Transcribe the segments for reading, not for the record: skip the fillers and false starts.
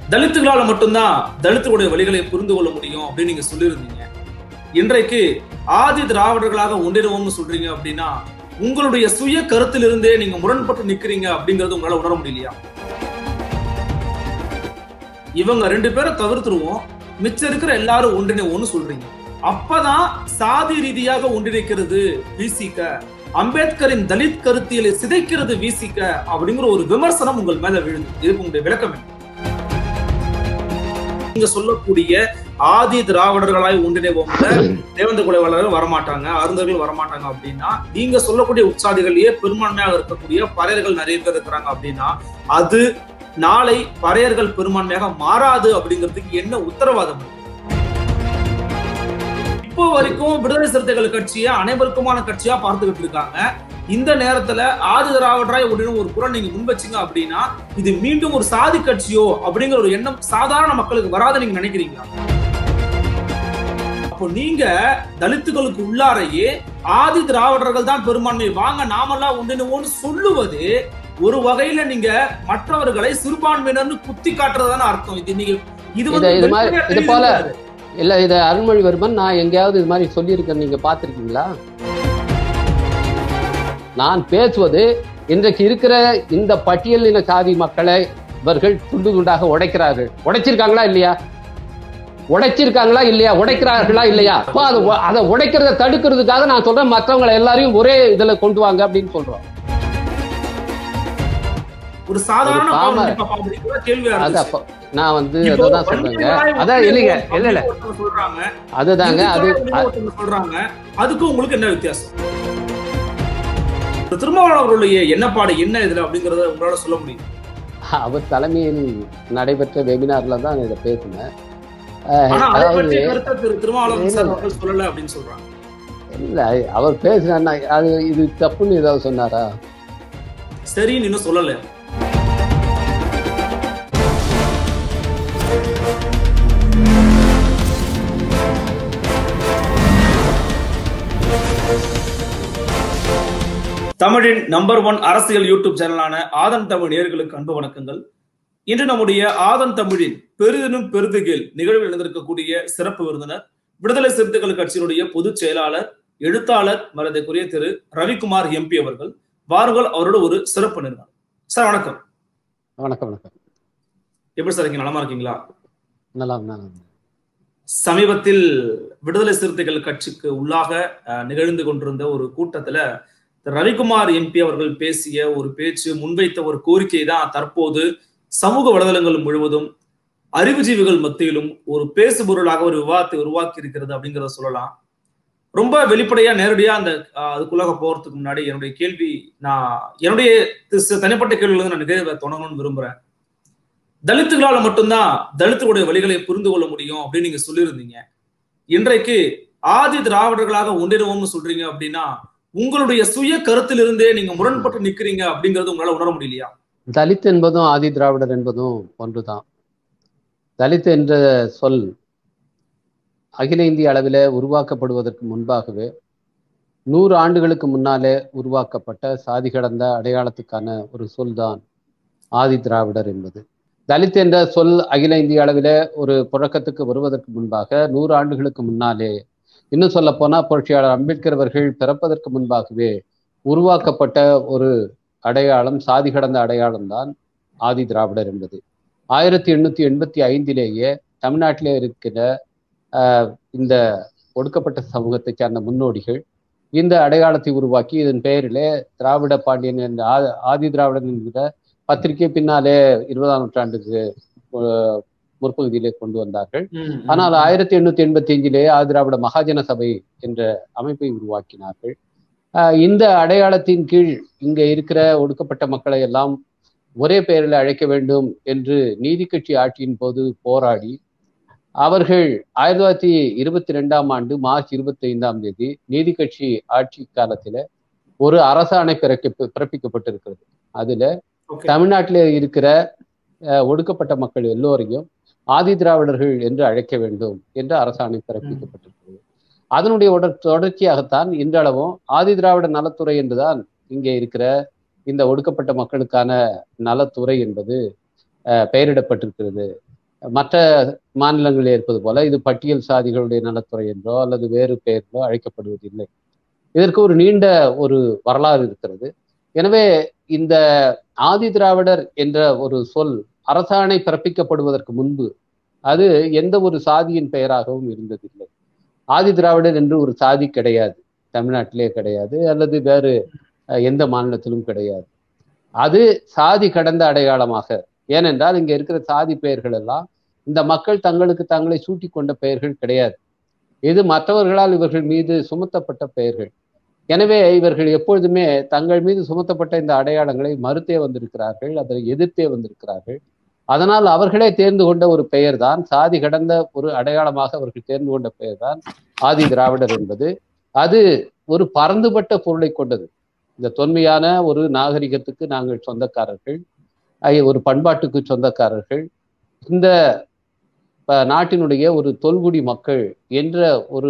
தலித்துகளால மட்டும்தான் தலித்துடைய வழிகளை புரிந்து கொள்ள முடியும் அப்படின்னு நீங்க சொல்லியிருந்தீங்க. இன்றைக்கு ஆதி திராவிடர்களாக ஒன்றிடுவோம்னு சொல்றீங்க அப்படின்னா உங்களுடைய சுய கருத்திலிருந்தே நீங்க முரண்பட்டு நிக்கிறீங்க அப்படிங்கறது உங்களால உணர முடியலையா? இவங்க 2 பேரை தவிர்த்துருவோம், மிச்சம் இருக்கிற எல்லாரும் ஒன்றிணைவோம்னு சொல்றீங்க. அப்பதான் சாதி ரீதியாக ஒன்றிணைக்கிறது விசிக, அம்பேத்கரின் தலித் கருத்தியலை சிதைக்கிறது விசிக அப்படிங்கிற ஒரு விமர்சனம் உங்கள் மேல விழுது. இதுக்கு உங்களுடைய விளக்கம் என்ன? நீங்க சொல்லக்கூடிய ஆதி திராவிடர்களாய் ஒன்றிணைவோம்ல தேவேந்திர குலவேலர்கள் வரமாட்டாங்க, அருந்தர்கள் வரமாட்டாங்க அப்படின்னா, நீங்க சொல்லக்கூடிய உற்சாதிகளையே பெரும்பான்மையாக இருக்கக்கூடிய பறையர்கள் நிறைய பேர் இருக்கிறாங்க அப்படின்னா, அது நாளை பறையர்கள் பெரும்பான்மையாக மாறாது அப்படிங்கிறதுக்கு என்ன உத்தரவாதம்? இப்போ வரைக்கும் விடுதலை சிறுத்தைகள் கட்சியை அனைவருக்குமான கட்சியா பார்த்துக்கிட்டு இருக்காங்க. இந்த நேரத்துல ஆதி திராவிடராய் ஒன்றிணையும் ஒரு குரல் நீங்க முன்வச்சீங்க அப்படின்னா இது மீண்டும் ஒரு சாதி கட்சியோ அப்படிங்கிற ஒரு எண்ணம் சாதாரண மக்களுக்கு வராத நீங்க நினைக்கிறீங்களா? அப்போ நீங்க தலித்துகளுக்கு உள்ளாரையே ஆதி திராவிடர்கள் தான் பெரும்பான்மை, வாங்க நாமெல்லாம் ஒன்றிணைவோம்னு சொல்லுவது ஒரு வகையில நீங்க மற்றவர்களை சிறுபான்மையினர்னு குத்தி காட்டுறதான அர்த்தம். இது நீங்க இது போல இல்ல, இது அருள்மொழிவர்மன் நான் எங்கேயாவது இது மாதிரி சொல்லியிருக்கேன், நீங்க பாத்திருக்கீங்களா? நான் பேசுவது இன்றைக்கு இருக்கிற இந்த பட்டியலின சாதி மக்களை இவர்கள் துண்டு துண்டாக உடைக்கிறார்கள். உடைச்சிருக்காங்களா இல்லையா? உடைச்சிருக்காங்களா இல்லையா? உடைக்கிறார்களா இல்லையா? அதை உடைக்கிறத தடுக்கிறதுக்காக நான் சொல்றேன், மற்றவங்களை எல்லாரையும் ஒரே இதுல கொண்டு வாங்க அப்படின்னு சொல்றோம். ஒரு சாதாரண நான் அதான் சொல்றேங்க. அதான் இல்லைங்க, இல்ல சொல்றாங்க அதுதாங்க, அது சொல்றாங்க. அதுக்கு உங்களுக்கு என்ன வித்தியாசம்? திருமாவளவன் அவர்களுடைய எண்ணப்பாடு என்ன இதுல அப்படிங்கறத உங்களால சொல்ல முடியும்? அவர் தலைமையில் நடைபெற்ற வெபினார்ல தான் இதை பேசினேன். சொல்லல அப்படின்னு சொல்றாங்க. இல்ல, அவர் பேசினா அது இது தப்புன்னு ஏதாவது சொன்னாரா? சரின்னு இன்னும் சொல்லல. தமிழின் நம்பர் 1 அரசியல் யூடியூப் சேனலான ஆதன் தமிழ் நேயர்களுக்கு அன்பு வணக்கங்கள். இன்று நம்முடைய ஆதன் தமிழின் பெரிதினும் பெருதுகேள் நிகழ்வில் இணைந்திருக்கக்கூடிய சிறப்பு விருந்தினர், விடுதலை சிறுத்தைகள் கட்சியினுடைய பொதுச் செயலாளர், எழுத்தாளர் மரியாதைக்குரிய திரு ரவிக்குமார் எம்பி அவர்கள். வாருங்கள், அவரோட ஒரு சிறப்பு நிறுவனம். சார் வணக்கம். வணக்கம். வணக்கம். எப்படி சார் இருக்கீங்க? நலமா இருக்கீங்களா? நல்லா. சமீபத்தில் விடுதலை சிறுத்தைகள் கட்சிக்கு உள்ளாக நிகழ்ந்து கொண்டிருந்த ஒரு கூட்டத்துல ரவிக்குமார் எம்பி அவர்கள் பேசிய ஒரு பேச்சு, முன்வைத்த ஒரு கோரிக்கை தான் தற்போது சமூக வலைதளங்கள் முழுவதும் அறிவுஜீவிகள் மத்தியிலும் ஒரு பேசுபொருளாக ஒரு விவாதத்தை உருவாக்கி இருக்கிறது அப்படிங்கிறத சொல்லலாம். ரொம்ப வெளிப்படையா நேரடியா அதுக்குள்ளாக போறதுக்கு முன்னாடி என்னுடைய கேள்வி, என்னுடைய தனிப்பட்ட கேள்வியில நான் நிகழ்வை தொடங்கணும்னு விரும்புறேன். தலித்துகளால மட்டும்தான் தலித்துடைய வழிகளை புரிந்து கொள்ள முடியும் அப்படின்னு நீங்க சொல்லியிருந்தீங்க. இன்றைக்கு ஆதி திராவிடர்களாக ஒன்றிடுவோம்னு சொல்றீங்க அப்படின்னா உங்களுடைய சுய கருத்திலிருந்தே நீங்க முரண்பட்டு நிக்கிறீங்க அப்படிங்கறது உங்களால உணர முடியலையா? தலித் என்பதும் ஆதி திராவிடர் என்பதும் ஒன்றுதான். தலித் என்ற சொல் அகில இந்திய அளவில் உருவாக்கப்படுவதற்கு முன்பாகவே 100 ஆண்டுகளுக்கு முன்னாலே உருவாக்கப்பட்ட சாதி கடந்த அடையாளத்துக்கான ஒரு சொல் தான் ஆதி திராவிடர் என்பது. தலித் என்ற சொல் அகில இந்திய அளவில் ஒரு புழக்கத்துக்கு வருவதற்கு முன்பாக 100 ஆண்டுகளுக்கு முன்னாலே, இன்னும் சொல்ல போனா புரட்சியாளர் அம்பேத்கர் அவர்கள் பிறப்பதற்கு முன்பாகவே உருவாக்கப்பட்ட ஒரு அடையாளம், சாதி கடந்த அடையாளம் தான் ஆதி திராவிடர் என்பது. 1885 தமிழ்நாட்டிலே இருக்கிற இந்த ஒடுக்கப்பட்ட சமூகத்தை சார்ந்த முன்னோடிகள் இந்த அடையாளத்தை உருவாக்கி இதன் பெயரிலே திராவிட பாண்டியன் என்ற ஆதி திராவிடன் என்கிற பத்திரிகை பின்னாலே 20ஆம் நூற்றாண்டுக்கு முற்பகுதியிலே கொண்டு வந்தார்கள். ஆனால் 1885 ஆதி திராவிட மகாஜன சபை என்ற அமைப்பை உருவாக்கினார்கள். இந்த அடையாளத்தின் கீழ் இங்க இருக்கிற ஒடுக்கப்பட்ட மக்களை எல்லாம் ஒரே பெயரில் அழைக்க வேண்டும் என்று நீதி கட்சி ஆட்சியின் போது போராடி அவர்கள் 1922ஆம் ஆண்டு மார்ச் 25ஆம் தேதி நீதி கட்சி ஆட்சி காலத்துல ஒரு அரசாணை பிறப்பிக்கப்பட்டிருக்கிறது. அதுல தமிழ்நாட்டில இருக்கிற ஒடுக்கப்பட்ட மக்கள் எல்லோரையும் ஆதி திராவிடர்கள் என்று அழைக்க வேண்டும் என்ற அரசாணை பிறப்பிக்கப்பட்டிருக்கிறது. அதனுடைய தொடர்ச்சியாகத்தான் இன்றளவும் ஆதி திராவிட நலத்துறை என்றுதான் இங்கே இருக்கிற இந்த ஒடுக்கப்பட்ட மக்களுக்கான நலத்துறை என்பது பெயரிடப்பட்டிருக்கிறது. மற்ற மாநிலங்களில் இருப்பது போல இது பட்டியல் சாதிகளுடைய நலத்துறை என்றோ அல்லது வேறு பெயர்களோ அழைக்கப்படுவதில்லை. இதற்கு ஒரு நீண்ட ஒரு வரலாறு இருக்கிறது. எனவே இந்த ஆதி திராவிடர் என்ற ஒரு சொல் அரசாணை பிறப்பிக்கப்படுவதற்கு முன்பு அது எந்த ஒரு சாதியின் பெயராகவும் இருந்ததில்லை. ஆதி திராவிடர் என்று ஒரு சாதி கிடையாது, தமிழ்நாட்டிலே கிடையாது, அல்லது வேறு எந்த மாநிலத்திலும் கிடையாது. அது சாதி கடந்த அடையாளமாக, ஏனென்றால் இங்க இருக்கிற சாதி பெயர்கள் எல்லாம் இந்த மக்கள் தங்களுக்கு தங்களை சூட்டி கொண்ட பெயர்கள் கிடையாது. இது மற்றவர்களால் இவர்கள் மீது சுமத்தப்பட்ட பெயர்கள். எனவே இவர்கள் எப்பொழுதுமே தங்கள் மீது சுமத்தப்பட்ட இந்த அடையாளங்களை மறுத்தே வந்திருக்கிறார்கள், அதை எதிர்த்தே வந்திருக்கிறார்கள். அதனால் அவர்களே தேர்ந்து கொண்ட ஒரு பெயர் தான், சாதி கடந்த ஒரு அடையாளமாக அவர்கள் தேர்ந்து கொண்ட பெயர் தான் ஆதி திராவிடர் என்பது. அது ஒரு பரந்துபட்ட பொருளை கொண்டது. இந்த தொன்மையான ஒரு நாகரிகத்துக்கு நாங்கள் சொந்தக்காரர்கள், ஒரு பண்பாட்டுக்கு சொந்தக்காரர்கள், இந்த நாட்டினுடைய ஒரு தொல்குடி மக்கள் என்ற ஒரு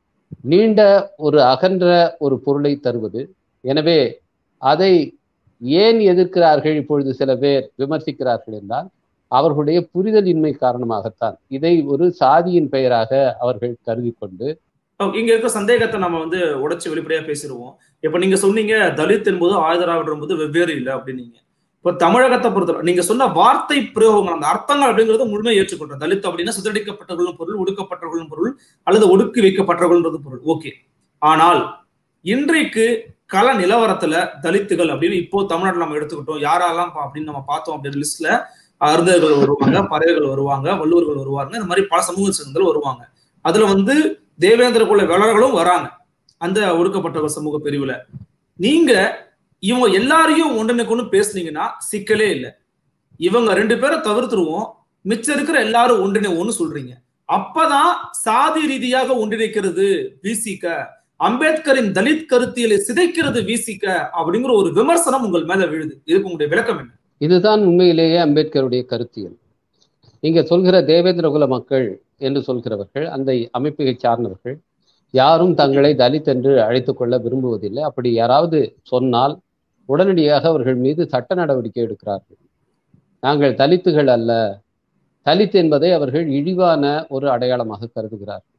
நீண்ட ஒரு அகன்ற ஒரு பொருளை தருவது. எனவே அதை ஏன் எதிர்க்கிறார்கள் இப்பொழுது சில பேர் விமர்சிக்கிறார்கள் என்றால் அவர்களுடைய புரிதலின்மை காரணமாகத்தான். இதை ஒரு சாதியின் பெயராக அவர்கள் கருதி கொண்டு இங்க இருக்க சந்தேகத்தை நம்ம உடைச்சு வெளிப்படையா பேசிடுவோம். இப்ப நீங்க சொன்னீங்க தலித் என்பது ஆயுதராவிடர் என்பது வெவ்வேறு இல்லை அப்படின்னீங்க. இப்ப தமிழகத்தை பொறுத்தவரை நீங்க சொன்ன வார்த்தை பிரயோகங்கள், அந்த அர்த்தங்கள் அப்படிங்கிறது முழுமையை ஏற்றுக்கொள்றோம். தலித் அப்படின்னா சிதறடிக்கப்பட்டவர்களும் பொருள், ஒடுக்கப்பட்டவர்களும் பொருள், அல்லது ஒடுக்கி வைக்கப்பட்டவர்கள்ன்றது பொருள். ஓகே. ஆனால் இன்றைக்கு கள நிலவரத்துல தலித்துகள் அப்படின்னு இப்போ தமிழ்நாட்டில் நம்ம எடுத்துக்கிட்டோம், யாரெல்லாம் அப்படின்னு நம்ம பார்த்தோம் அப்படின்னு லிஸ்ட்ல அருந்தர்கள் வருவாங்க, பறவைகள் வருவாங்க, வள்ளுவர்கள் வருவாங்க, இந்த மாதிரி பல சமூக சேர்ந்தர்கள் வருவாங்க. அதுல தேவேந்திர குல வேளர்களும் வராங்க அந்த ஒடுக்கப்பட்ட சமூக பிரிவுல. நீங்க இவங்க எல்லாரையும் ஒன்றுன்னு பேசுனீங்கன்னா சிக்கலே இல்லை. இவங்க 2 பேரை தவிர்த்துருவோம், மிச்சம் இருக்கிற எல்லாரும் ஒன்று சொல்றீங்க. அப்பதான் சாதி ரீதியாக ஒன்றிணைக்கிறது விசிக, அம்பேத்கரின் தலித் கருத்தியலை சிதைக்கிறது விசிக அப்படிங்கிற ஒரு விமர்சனம் உங்கள் மேல விழுது. இதுக்கு உங்களுடைய விளக்கம் என்ன? இதுதான் உண்மையிலேயே அம்பேத்கருடைய கருத்தியல். நீங்க சொல்கிற தேவேந்திர குல மக்கள் என்று சொல்கிறவர்கள், அந்த அமைப்பை சார்ந்தவர்கள் யாரும் தங்களை தலித் என்று அழைத்துக் கொள்ள விரும்புவதில்லை. அப்படி யாராவது சொன்னால் உடனடியாக அவர்கள் மீது சட்ட நடவடிக்கை எடுக்கிறார்கள். நாங்கள் தலித்துகள் அல்ல, தலித் என்பதை அவர்கள் இழிவான ஒரு அடையாளமாக கருதுகிறார்கள்.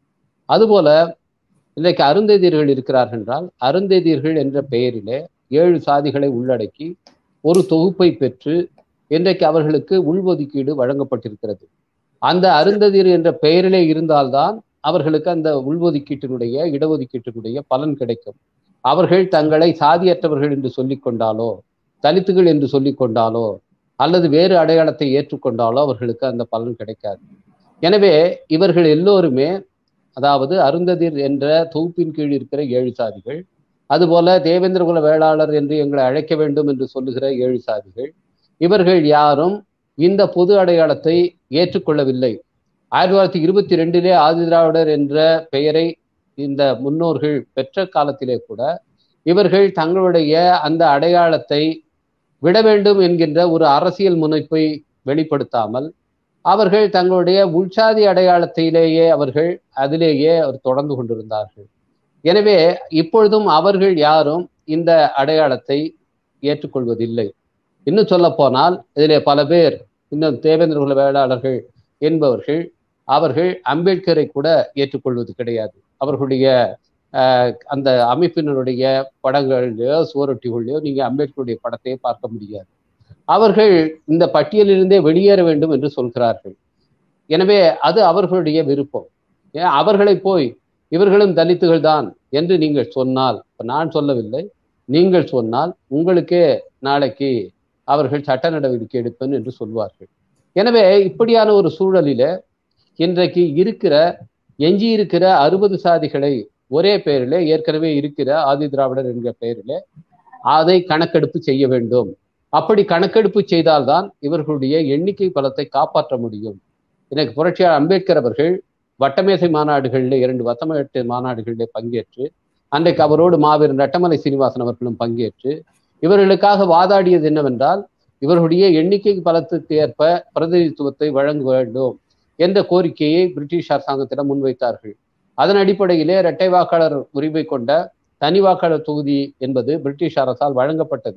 அதுபோல இன்றைக்கு அருந்ததியர்கள் இருக்கிறார்கள் என்றால், அருந்ததியர்கள் என்ற பெயரிலே 7 சாதிகளை உள்ளடக்கி ஒரு தொகுப்பை பெற்று இன்றைக்கு அவர்களுக்கு உள்ஒதுக்கீடு வழங்கப்பட்டிருக்கிறது. அந்த அருந்ததியர் என்ற பெயரிலே இருந்தால்தான் அவர்களுக்கு அந்த உள்ஒதுக்கீட்டினுடைய இடஒதுக்கீட்டினுடைய பலன் கிடைக்கும். அவர்கள் தங்களை சாதியற்றவர்கள் என்று சொல்லிக் கொண்டாலோ, தலித்துகள் என்று சொல்லிக் கொண்டாலோ, அல்லது வேறு அடையாளத்தை ஏற்றுக்கொண்டாலோ அவர்களுக்கு அந்த பலன் கிடைக்காது. எனவே இவர்கள் எல்லோருமே, அதாவது அருந்ததியர் என்ற தொகுப்பின் கீழ் இருக்கிற 7 சாதிகள், அதுபோல தேவேந்திர குல வேளாளர் என்று எங்களை அழைக்க வேண்டும் என்று சொல்லுகிற 7 சாதிகள், இவர்கள் யாரும் இந்த பொது அடையாளத்தை ஏற்றுக்கொள்ளவில்லை. 1922 ஆதி திராவிடர் என்ற பெயரை இந்த முன்னோர்கள் பெற்ற காலத்திலே கூட இவர்கள் தங்களுடைய அந்த அடையாளத்தை விட வேண்டும் என்கின்ற ஒரு அரசியல் முனைப்பை வெளிப்படுத்தாமல் அவர்கள் தங்களுடைய உள்சாதி அடையாளத்திலேயே அவர்கள் அதிலேயே தொடர்ந்து கொண்டிருந்தார்கள். எனவே இப்பொழுதும் அவர்கள் யாரும் இந்த அடையாளத்தை ஏற்றுக்கொள்வதில்லை. இன்னும் சொல்ல போனால் இதிலே பல பேர், இன்னும் தேவேந்திர குல வேளாளர்கள் என்பவர்கள், அவர்கள் அம்பேத்கரை கூட ஏற்றுக்கொள்வது கிடையாது. அவர்களுடைய அந்த அமைப்பினருடைய படங்களையோ சுவரொட்டிகளையோ நீங்க அம்பேத்கருடைய படத்தையே பார்க்க முடியாது. அவர்கள் இந்த பட்டியலிலிருந்தே வெளியேற வேண்டும் என்று சொல்கிறார்கள். எனவே அது அவர்களுடைய விருப்பம். அவர்களை போய் இவர்களும் தலித்துகள் தான் என்று நீங்கள் சொன்னால், நான் சொல்லவில்லை, நீங்கள் சொன்னால் உங்களுக்கே நாளைக்கு அவர்கள் சட்ட நடவடிக்கை எடுப்பேன் என்று சொல்வார்கள். எனவே இப்படியான ஒரு சூழலில இன்றைக்கு எஞ்சி இருக்கிற 60 சாதிகளை ஒரே பெயரிலே, ஏற்கனவே இருக்கிற ஆதி திராவிடர் என்கிற பெயரிலே அதை கணக்கெடுப்பு செய்ய வேண்டும். அப்படி கணக்கெடுப்பு செய்தால்தான் இவர்களுடைய எண்ணிக்கை பலத்தை காப்பாற்ற முடியும். எனக்கு புரட்சியாளர் அம்பேத்கர் அவர்கள் வட்டமேசை மாநாடுகளில் 2 வட்டமேட்டு மாநாடுகளிலே பங்கேற்று, அன்றைக்கு அவரோடு மாவீரன் ரட்டமலை சீனிவாசன் அவர்களும் பங்கேற்று இவர்களுக்காக வாதாடியது என்னவென்றால், இவர்களுடைய எண்ணிக்கை பலத்துக்கு ஏற்ப பிரதிநிதித்துவத்தை வழங்க வேண்டும் என்ற கோரிக்கையை பிரிட்டிஷ் அரசாங்கத்திடம் முன்வைத்தார்கள். அதன் அடிப்படையிலே இரட்டை வாக்காளர் உரிமை கொண்ட தனி வாக்காளர் தொகுதி என்பது பிரிட்டிஷ் அரசால் வழங்கப்பட்டது.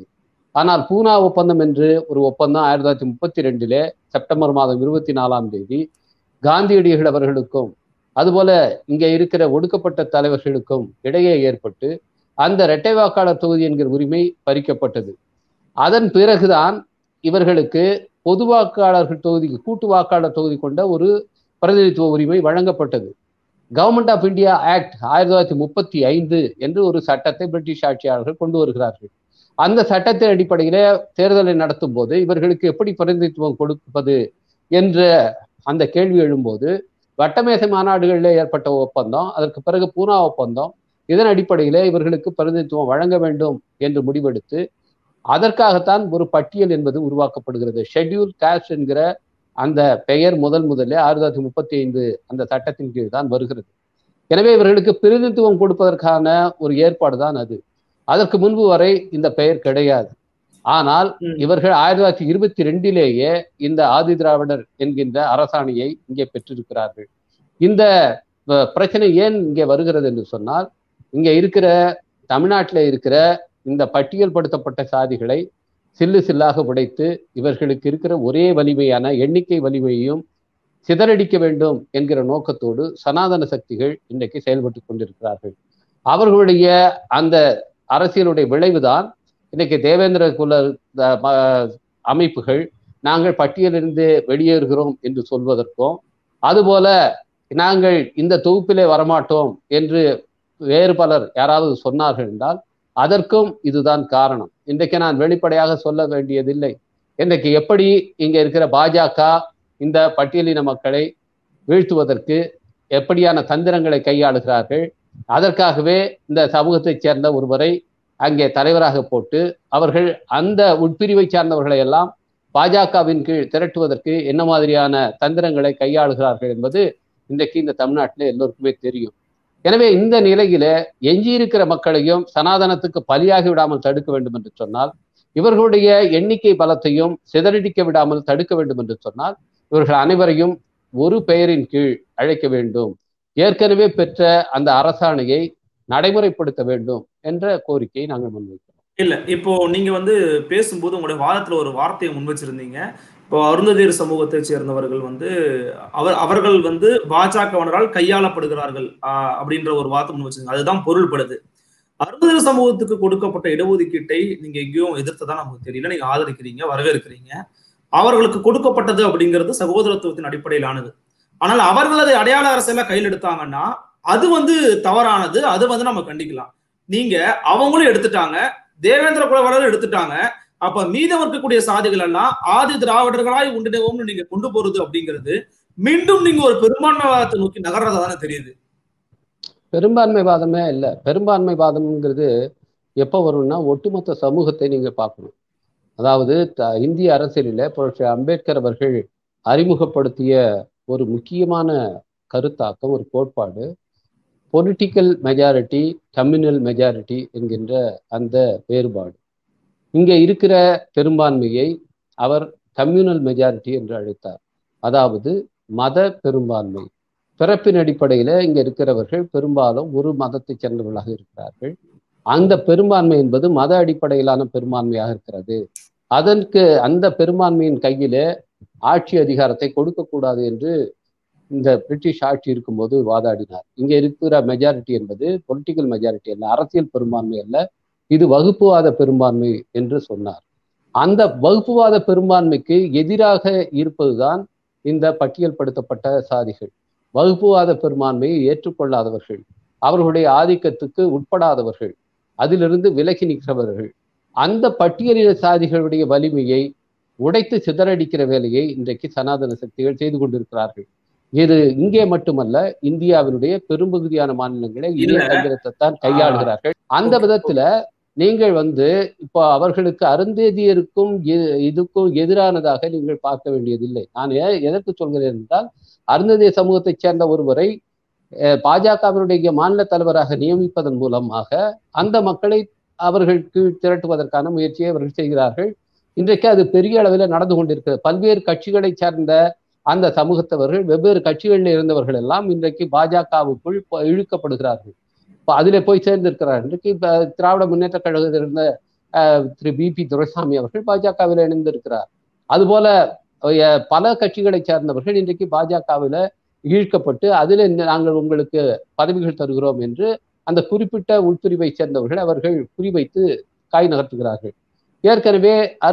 ஆனால் பூனா ஒப்பந்தம் என்று ஒரு ஒப்பந்தம் 1932 செப்டம்பர் மாதம் 24 காந்தியடிகள் அவர்களுக்கும் அதுபோல இங்க இருக்கிற ஒடுக்கப்பட்ட தலைவர்களுக்கும் இடையே ஏற்பட்டு அந்த இரட்டை வாக்காளர் தொகுதி என்கிற உரிமை பறிக்கப்பட்டது. அதன் பிறகுதான் இவர்களுக்கு பொது வாக்காளர்கள் தொகுதிக்கு கூட்டு வாக்காளர் தொகுதி கொண்ட ஒரு பிரதிநிதித்துவ உரிமை வழங்கப்பட்டது. கவர்மெண்ட் ஆஃப் இந்தியா ஆக்ட் 1935 என்று ஒரு சட்டத்தை பிரிட்டிஷ் ஆட்சியாளர்கள் கொண்டு வருகிறார்கள். அந்த சட்டத்தின் அடிப்படையில தேர்தலை நடத்தும் போது இவர்களுக்கு எப்படி பிரதிநிதித்துவம் கொடுப்பது என்ற அந்த கேள்வி எழும்போது வட்டமேசை மாநாடுகளில் ஏற்பட்ட ஒப்பந்தம், அதற்கு பிறகு பூனா ஒப்பந்தம், இதன் அடிப்படையில இவர்களுக்கு பிரதிநிதித்துவம் வழங்க வேண்டும் என்று முடிவெடுத்து அதற்காகத்தான் ஒரு பட்டியல் என்பது உருவாக்கப்படுகிறது. ஷெட்யூல் காஸ்ட் என்கிற அந்த பெயர் முதலில் 1935 அந்த சட்டத்தின் கீழ் தான் வருகிறது. எனவே இவர்களுக்கு பிரதிநிதித்துவம் கொடுப்பதற்கான ஒரு ஏற்பாடு தான் அது. அதற்கு முன்பு வரை இந்த பெயர் கிடையாது. ஆனால் இவர்கள் 1922 இந்த ஆதி திராவிடர் என்கின்ற அரசாணையை இங்கே பெற்றிருக்கிறார்கள். இந்த பிரச்சனை ஏன் இங்கே வருகிறது என்று சொன்னால், இங்க இருக்கிற தமிழ்நாட்டில் இருக்கிற இந்த பட்டியல் படுத்தப்பட்ட சாதிகளை சில்லு சில்லாக உடைத்து இவர்களுக்கு இருக்கிற ஒரே வலிமையான எண்ணிக்கை வலிமையையும் சிதறடிக்க வேண்டும் என்கிற நோக்கத்தோடு சனாதன சக்திகள் இன்றைக்கு செயல்பட்டு கொண்டிருக்கிறார்கள். அவர்களுடைய அந்த அரசியலுடைய விளைவுதான் இன்னைக்கு தேவேந்திர குல அமைப்புகள் நாங்கள் பட்டியலிருந்து வெளியேறுகிறோம் என்று சொல்வதற்கும், அதுபோல நாங்கள் இந்த தொகுப்பிலே வரமாட்டோம் என்று வேறு பலர் யாராவது சொன்னார்கள் என்றால் அதற்கும் இதுதான் காரணம். இன்றைக்கு நான் வெளிப்படையாக சொல்ல வேண்டியதில்லை. இன்றைக்கு எப்படி இங்க இருக்கிற பாஜக இந்த பட்டியலின மக்களை வீழ்த்துவதற்கு எப்படியான தந்திரங்களை கையாளுகிறார்கள், அதற்காகவே இந்த சமூகத்தைச் சேர்ந்த ஒருவரை அங்கே தலைவராக போட்டு அவர்கள் அந்த உட்பிரிவை சார்ந்தவர்களை எல்லாம் பாஜகவின் கீழ் திரட்டுவதற்கு என்ன மாதிரியான தந்திரங்களை கையாளுகிறார்கள் என்பது இன்றைக்கு இந்த தமிழ்நாட்டில் எல்லோருக்குமே தெரியும். எனவே இந்த நிலையில எஞ்சியிருக்கிற மக்களையும் சனாதனத்துக்கு பலியாகி விடாமல் தடுக்க வேண்டும் என்று சொன்னால், இவர்களுடைய எண்ணிக்கை பலத்தையும் சிதறடிக்க விடாமல் தடுக்க வேண்டும் என்று சொன்னால், இவர்கள் அனைவரையும் ஒரு பெயரின் கீழ் அழைக்க வேண்டும், ஏற்கனவே பெற்ற அந்த அரசாணையை நடைமுறைப்படுத்த வேண்டும் என்ற கோரிக்கையை நாங்கள் முன்வைக்கிறோம். இல்ல, இப்போ நீங்க பேசும்போது உங்களுடைய வாதத்துல ஒரு வார்த்தையை முன் வச்சிருந்தீங்க. இப்போ அருந்ததியர் சமூகத்தை சேர்ந்தவர்கள் அவர்கள் பாஜகவினரால் கையாளப்படுகிறார்கள் அப்படின்ற ஒரு வார்த்தை முன் வச்சிருங்க. அதுதான் பொருள்படுது. அருந்ததியர் சமூகத்துக்கு கொடுக்கப்பட்ட இடஒதுக்கீட்டை நீங்க எங்கேயும் எதிர்த்ததான் நமக்கு தெரியல, நீங்க ஆதரிக்கிறீங்க, வரவேற்கிறீங்க. அவர்களுக்கு கொடுக்கப்பட்டது அப்படிங்கிறது சகோதரத்துவத்தின் அடிப்படையிலானது. ஆனால் அவர்கள் அதை அடையாள அரசியல கையில் எடுத்தாங்கன்னா அது தவறானது. அது நம்ம கண்டிக்கலாம். நீங்க அவங்களும் எடுத்துட்டாங்க, தேவேந்திர குலவர்களும் எடுத்துட்டாங்க. அப்ப மீதம் இருக்கக்கூடிய சாதிகள் எல்லாம் ஆதி திராவிடர்களாய் உண்டினவோம்னு நீங்க கொண்டு போறது அப்படிங்கிறது மீண்டும் நீங்க ஒரு பெரும்பான்மைவாதத்தை நோக்கி நகர்றதா தானே தெரியுது. பெரும்பான்மைவாதமே இல்லை. பெரும்பான்மைவாதம்ங்கிறது எப்போ வரும்னா ஒட்டுமொத்த சமூகத்தை நீங்க பார்க்கணும். அதாவது இந்திய அரசியலில் புரட்சி அம்பேத்கர் அவர்கள் அறிமுகப்படுத்திய ஒரு முக்கியமான கருத்தாக்கம், ஒரு கோட்பாடு, பொலிட்டிக்கல் மெஜாரிட்டி, கம்யூனல் மெஜாரிட்டி என்கின்ற அந்த வேறுபாடு. இங்கே இருக்கிற பெரும்பான்மையை அவர் கம்யூனல் மெஜாரிட்டி என்று அழைத்தார். அதாவது மத பெரும்பான்மை. பிறப்பின் அடிப்படையில இங்க இருக்கிறவர்கள் பெரும்பாலும் ஒரு மதத்தை சேர்ந்தவர்களாக இருக்கிறார்கள். அந்த பெரும்பான்மை என்பது மத அடிப்படையிலான பெரும்பான்மையாக இருக்கிறது. அதற்கு அந்த பெரும்பான்மையின் கையில ஆட்சி அதிகாரத்தை கொடுக்கக்கூடாது என்று இந்த பிரிட்டிஷ் ஆட்சி இருக்கும்போது வாதாடினார். இங்க இருக்கிற மெஜாரிட்டி என்பது பொலிட்டிக்கல் மெஜாரிட்டி அல்ல, அரசியல் பெரும்பான்மை அல்ல, இது வகுப்புவாத பெரும்பான்மை என்று சொன்னார். அந்த வகுப்புவாத பெரும்பான்மைக்கு எதிராக இருப்பதுதான் இந்த பட்டியல்படுத்தப்பட்ட சாதிகள். வகுப்புவாத பெரும்பான்மையை ஏற்றுக்கொள்ளாதவர்கள், அவர்களுடைய ஆதிக்கத்துக்கு உட்படாதவர்கள், அதிலிருந்து விலகி நிற்கிறவர்கள், அந்த பட்டியலின சாதிகளுடைய வலிமையை உடைத்து சிதறடிக்கிற வேலையை இன்றைக்கு சனாதன சக்திகள் செய்து கொண்டிருக்கிறார்கள். இது இங்கே மட்டுமல்ல, இந்தியாவினுடைய பெரும்பகுதியான மாநிலங்களை இதே தந்திரத்தை தான் கையாளுகிறார்கள். அந்த விதத்துல நீங்கள் இப்போ அவர்களுக்கு அருந்ததியருக்கும் இதுக்கும் எதிரானதாக நீங்கள் பார்க்க வேண்டியதில்லை. நான் எதற்கு சொல்கிறேன் என்றால், அருந்ததிய சமூகத்தை சேர்ந்த ஒருவரை பாஜகவினுடைய மாநில தலைவராக நியமிப்பதன் மூலமாக அந்த மக்களை அவர்களுக்கு திரட்டுவதற்கான முயற்சியை அவர்கள் செய்கிறார்கள். இன்றைக்கு அது பெரிய அளவில் நடந்து கொண்டிருக்கிறது. பல்வேறு கட்சிகளை சார்ந்த அந்த சமூகத்தவர்கள், வெவ்வேறு கட்சிகளில் இருந்தவர்கள் எல்லாம் இன்றைக்கு பாஜகவுக்குள் இழுக்கப்படுகிறார்கள். அதிலே போய் சேர்ந்திருக்கிறார்கள். இன்றைக்கு திராவிட முன்னேற்ற கழகத்தில் இருந்த திரு பி துரைசாமி அவர்கள் பாஜகவில் இணைந்திருக்கிறார். அதுபோல பல கட்சிகளை சேர்ந்தவர்கள் இன்றைக்கு பாஜகவில் ஈழ்க்கப்பட்டு அதில் நாங்கள் உங்களுக்கு பதவிகள் தருகிறோம் என்று அந்த குறிப்பிட்ட உள்பிரிவை சேர்ந்தவர்கள் அவர்கள் குறிவைத்து காய் நகர்த்துகிறார்கள். ஏற்கனவே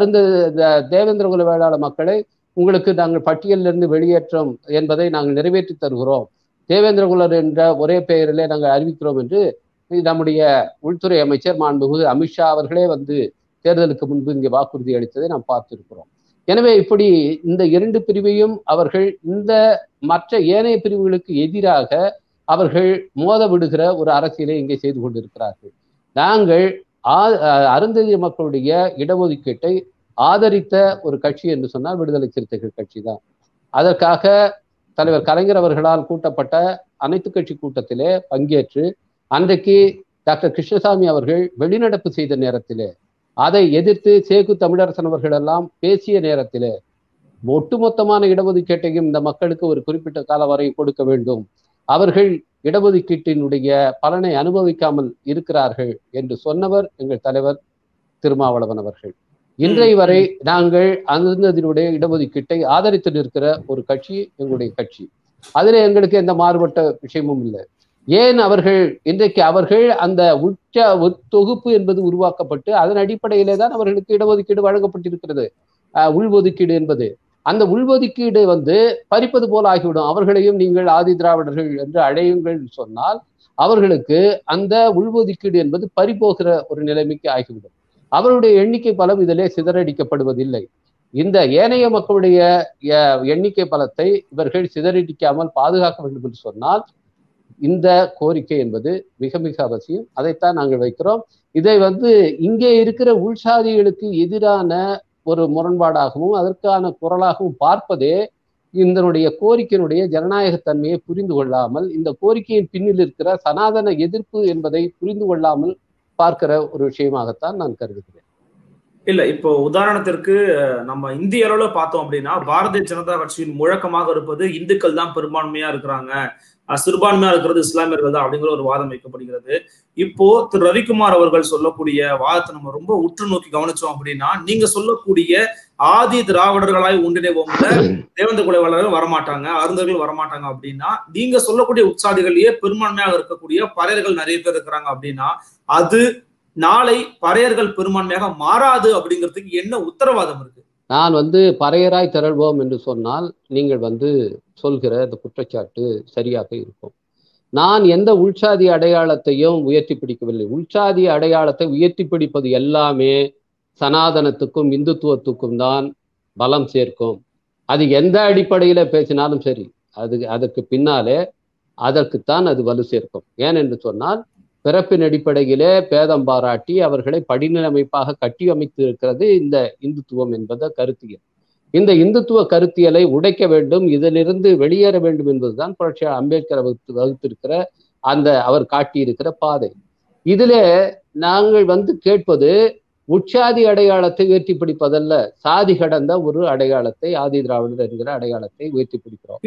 தேவேந்திரகுல வேளாள மக்களை உங்களுக்கு நாங்கள் பட்டியலிருந்து வெளியேற்றம் என்பதை நாங்கள் நிறைவேற்றி தருகிறோம், தேவேந்திரகுலர் என்ற ஒரே பெயரிலே நாங்கள் அறிவிக்கிறோம் என்று நம்முடைய உள்துறை அமைச்சர் மாண்புமிகு அமித்ஷா அவர்களே வந்து தேர்தலுக்கு முன்பு இங்கே வாக்குறுதி அளித்ததை நாம் பார்த்திருக்கிறோம். எனவே இப்படி இந்த இரண்டு பிரிவையும் அவர்கள் இந்த மற்ற ஏனைய பிரிவுகளுக்கு எதிராக அவர்கள் மோத விடுகிற ஒரு அரசியலை இங்கே செய்து கொண்டிருக்கிறார்கள். நாங்கள் அருந்ததிய மக்களுடைய இடஒதுக்கீட்டை ஆதரித்த ஒரு கட்சி என்று சொன்னால் விடுதலை சிறுத்தைகள் கட்சி தான். அதற்காக தலைவர் கலைஞர் அவர்களால் கூட்டப்பட்ட அனைத்து கட்சி கூட்டத்திலே பங்கேற்று அன்றைக்கு டாக்டர் கிருஷ்ணசாமி அவர்கள் வெளிநடப்பு செய்த நேரத்திலே அதை எதிர்த்து சேகு தமிழரசன் அவர்கள் எல்லாம் பேசிய நேரத்திலே ஒட்டுமொத்தமான இடஒதுக்கீட்டையும் இந்த மக்களுக்கு ஒரு குறிப்பிட்ட காலம் வரை கொடுக்க வேண்டும், அவர்கள் இடஒதுக்கீட்டினுடைய பலனை அனுபவிக்காமல் இருக்கிறார்கள் என்று சொன்னவர் எங்கள் தலைவர் திருமாவளவன் அவர்கள். இன்றைய வரை நாங்கள் அந்ததினுடைய இடஒதுக்கீட்டை ஆதரித்து நிற்கிற ஒரு கட்சி எங்களுடைய கட்சி. அதில் எங்களுக்கு எந்த மாறுபட்ட விஷயமும் இல்லை. ஏன் அவர்கள் இன்றைக்கு அந்த தொகுப்பு என்பது உருவாக்கப்பட்டு அதன் அடிப்படையிலே தான் அவர்களுக்கு இடஒதுக்கீடு வழங்கப்பட்டிருக்கிறது. உள்ஒதுக்கீடு என்பது அந்த உள்ஒதுக்கீடு பறிப்பது போல ஆகிவிடும். அவர்களையும் நீங்கள் ஆதி திராவிடர்கள் என்று அழையுங்கள் சொன்னால் அவர்களுக்கு அந்த உள்ஒதுக்கீடு என்பது பறிபோகிற ஒரு நிலைமைக்கு ஆகிவிடும். அவருடைய எண்ணிக்கை பலம் இதிலே சிதறடிக்கப்படுவதில்லை. இந்த ஏனைய மக்களுடைய எண்ணிக்கை பலத்தை இவர்கள் சிதறடிக்காமல் பாதுகாக்க வேண்டும் என்று சொன்னால் இந்த கோரிக்கை என்பது மிக மிக அவசியம். அதைத்தான் நாங்கள் வைக்கிறோம். இதை இங்கே இருக்கிற உள்சாதிகளுக்கு எதிரான ஒரு முரண்பாடாகவும் அதற்கான குரலாகவும் பார்ப்பதே இதனுடைய கோரிக்கையினுடைய ஜனநாயகத்தன்மையை புரிந்து கொள்ளாமல், இந்த கோரிக்கையின் பின்னில் இருக்கிற சனாதன எதிர்ப்பு என்பதை புரிந்து கொள்ளாமல் பார்க்கிற ஒரு விஷயமாகத்தான் நான் கருதுகிறேன். இல்ல, இப்போ உதாரணத்திற்கு நம்ம இந்திய அளவுல பார்த்தோம் அப்படின்னா பாரதிய ஜனதா கட்சியின் முழக்கமாக இருப்பது இந்துக்கள் தான் பெரும்பான்மையா இருக்கிறாங்க, சிறுபான்மையா இருக்கிறது இஸ்லாமியர்கள் தான் அப்படிங்கிற ஒரு வாதம் வைக்கப்படுகிறது. இப்போ திரு ரவிக்குமார் அவர்கள் சொல்லக்கூடிய வாதத்தை நம்ம ரொம்ப உற்று நோக்கி கவனிச்சோம் அப்படின்னா, நீங்க சொல்லக்கூடிய ஆதி திராவிடர்களாய் ஒன்றிணைவோம்ல தேவேந்திர குல வேளாளர்கள் வரமாட்டாங்க, அருந்தர்கள் வரமாட்டாங்க அப்படின்னா, நீங்க சொல்லக்கூடிய உற்சாதிகளையே பெரும்பான்மையாக இருக்கக்கூடிய பறையர்கள் நிறைய பேர் இருக்கிறாங்க அப்படின்னா அது நாளை பறையர்கள் பெரும்பான்மையாக மாறாது அப்படிங்கிறதுக்கு என்ன உத்தரவாதம் இருக்கு? நான் பறையராய் திரள்வோம் என்று சொன்னால் நீங்கள் சொல்கிற இந்த குற்றச்சாட்டு சரியாக இருக்கும். நான் எந்த உள்சாதி அடையாளத்தையும் உயர்த்தி பிடிக்கவில்லை. உள்சாதி அடையாளத்தை உயர்த்தி பிடிப்பது எல்லாமே சனாதனத்துக்கும் இந்துத்துவத்துக்கும் தான் பலம் சேர்க்கும். அது எந்த அடிப்படையில பேசினாலும் சரி, அதற்கு பின்னாலே அதற்குத்தான் அது வலு சேர்க்கும். ஏனென்று சொன்னால் பிறப்பின் அடிப்படையிலே பேதம் பாராட்டி அவர்களை படிநிலைமைப்பாக கட்டி அமைத்து இருக்கிறது இந்த இந்துத்துவம் என்பத கருத்தியல். இந்த இந்துத்துவ கருத்தியலை உடைக்க வேண்டும், இதிலிருந்து வெளியேற வேண்டும் என்பதுதான் புரட்சியாளர் அம்பேத்கர் வகுத்திருக்கிற அவர் காட்டியிருக்கிற பாதை. இதிலே நாங்கள் கேட்பது உற்சாதி அடையாளத்தை உயர்த்தி பிடிப்பதல்ல, சாதி கடந்த ஒரு அடையாளத்தை, ஆதி திராவிடர் என்கிற அடையாளத்தை உயர்த்தி பிடிக்கிறோம்.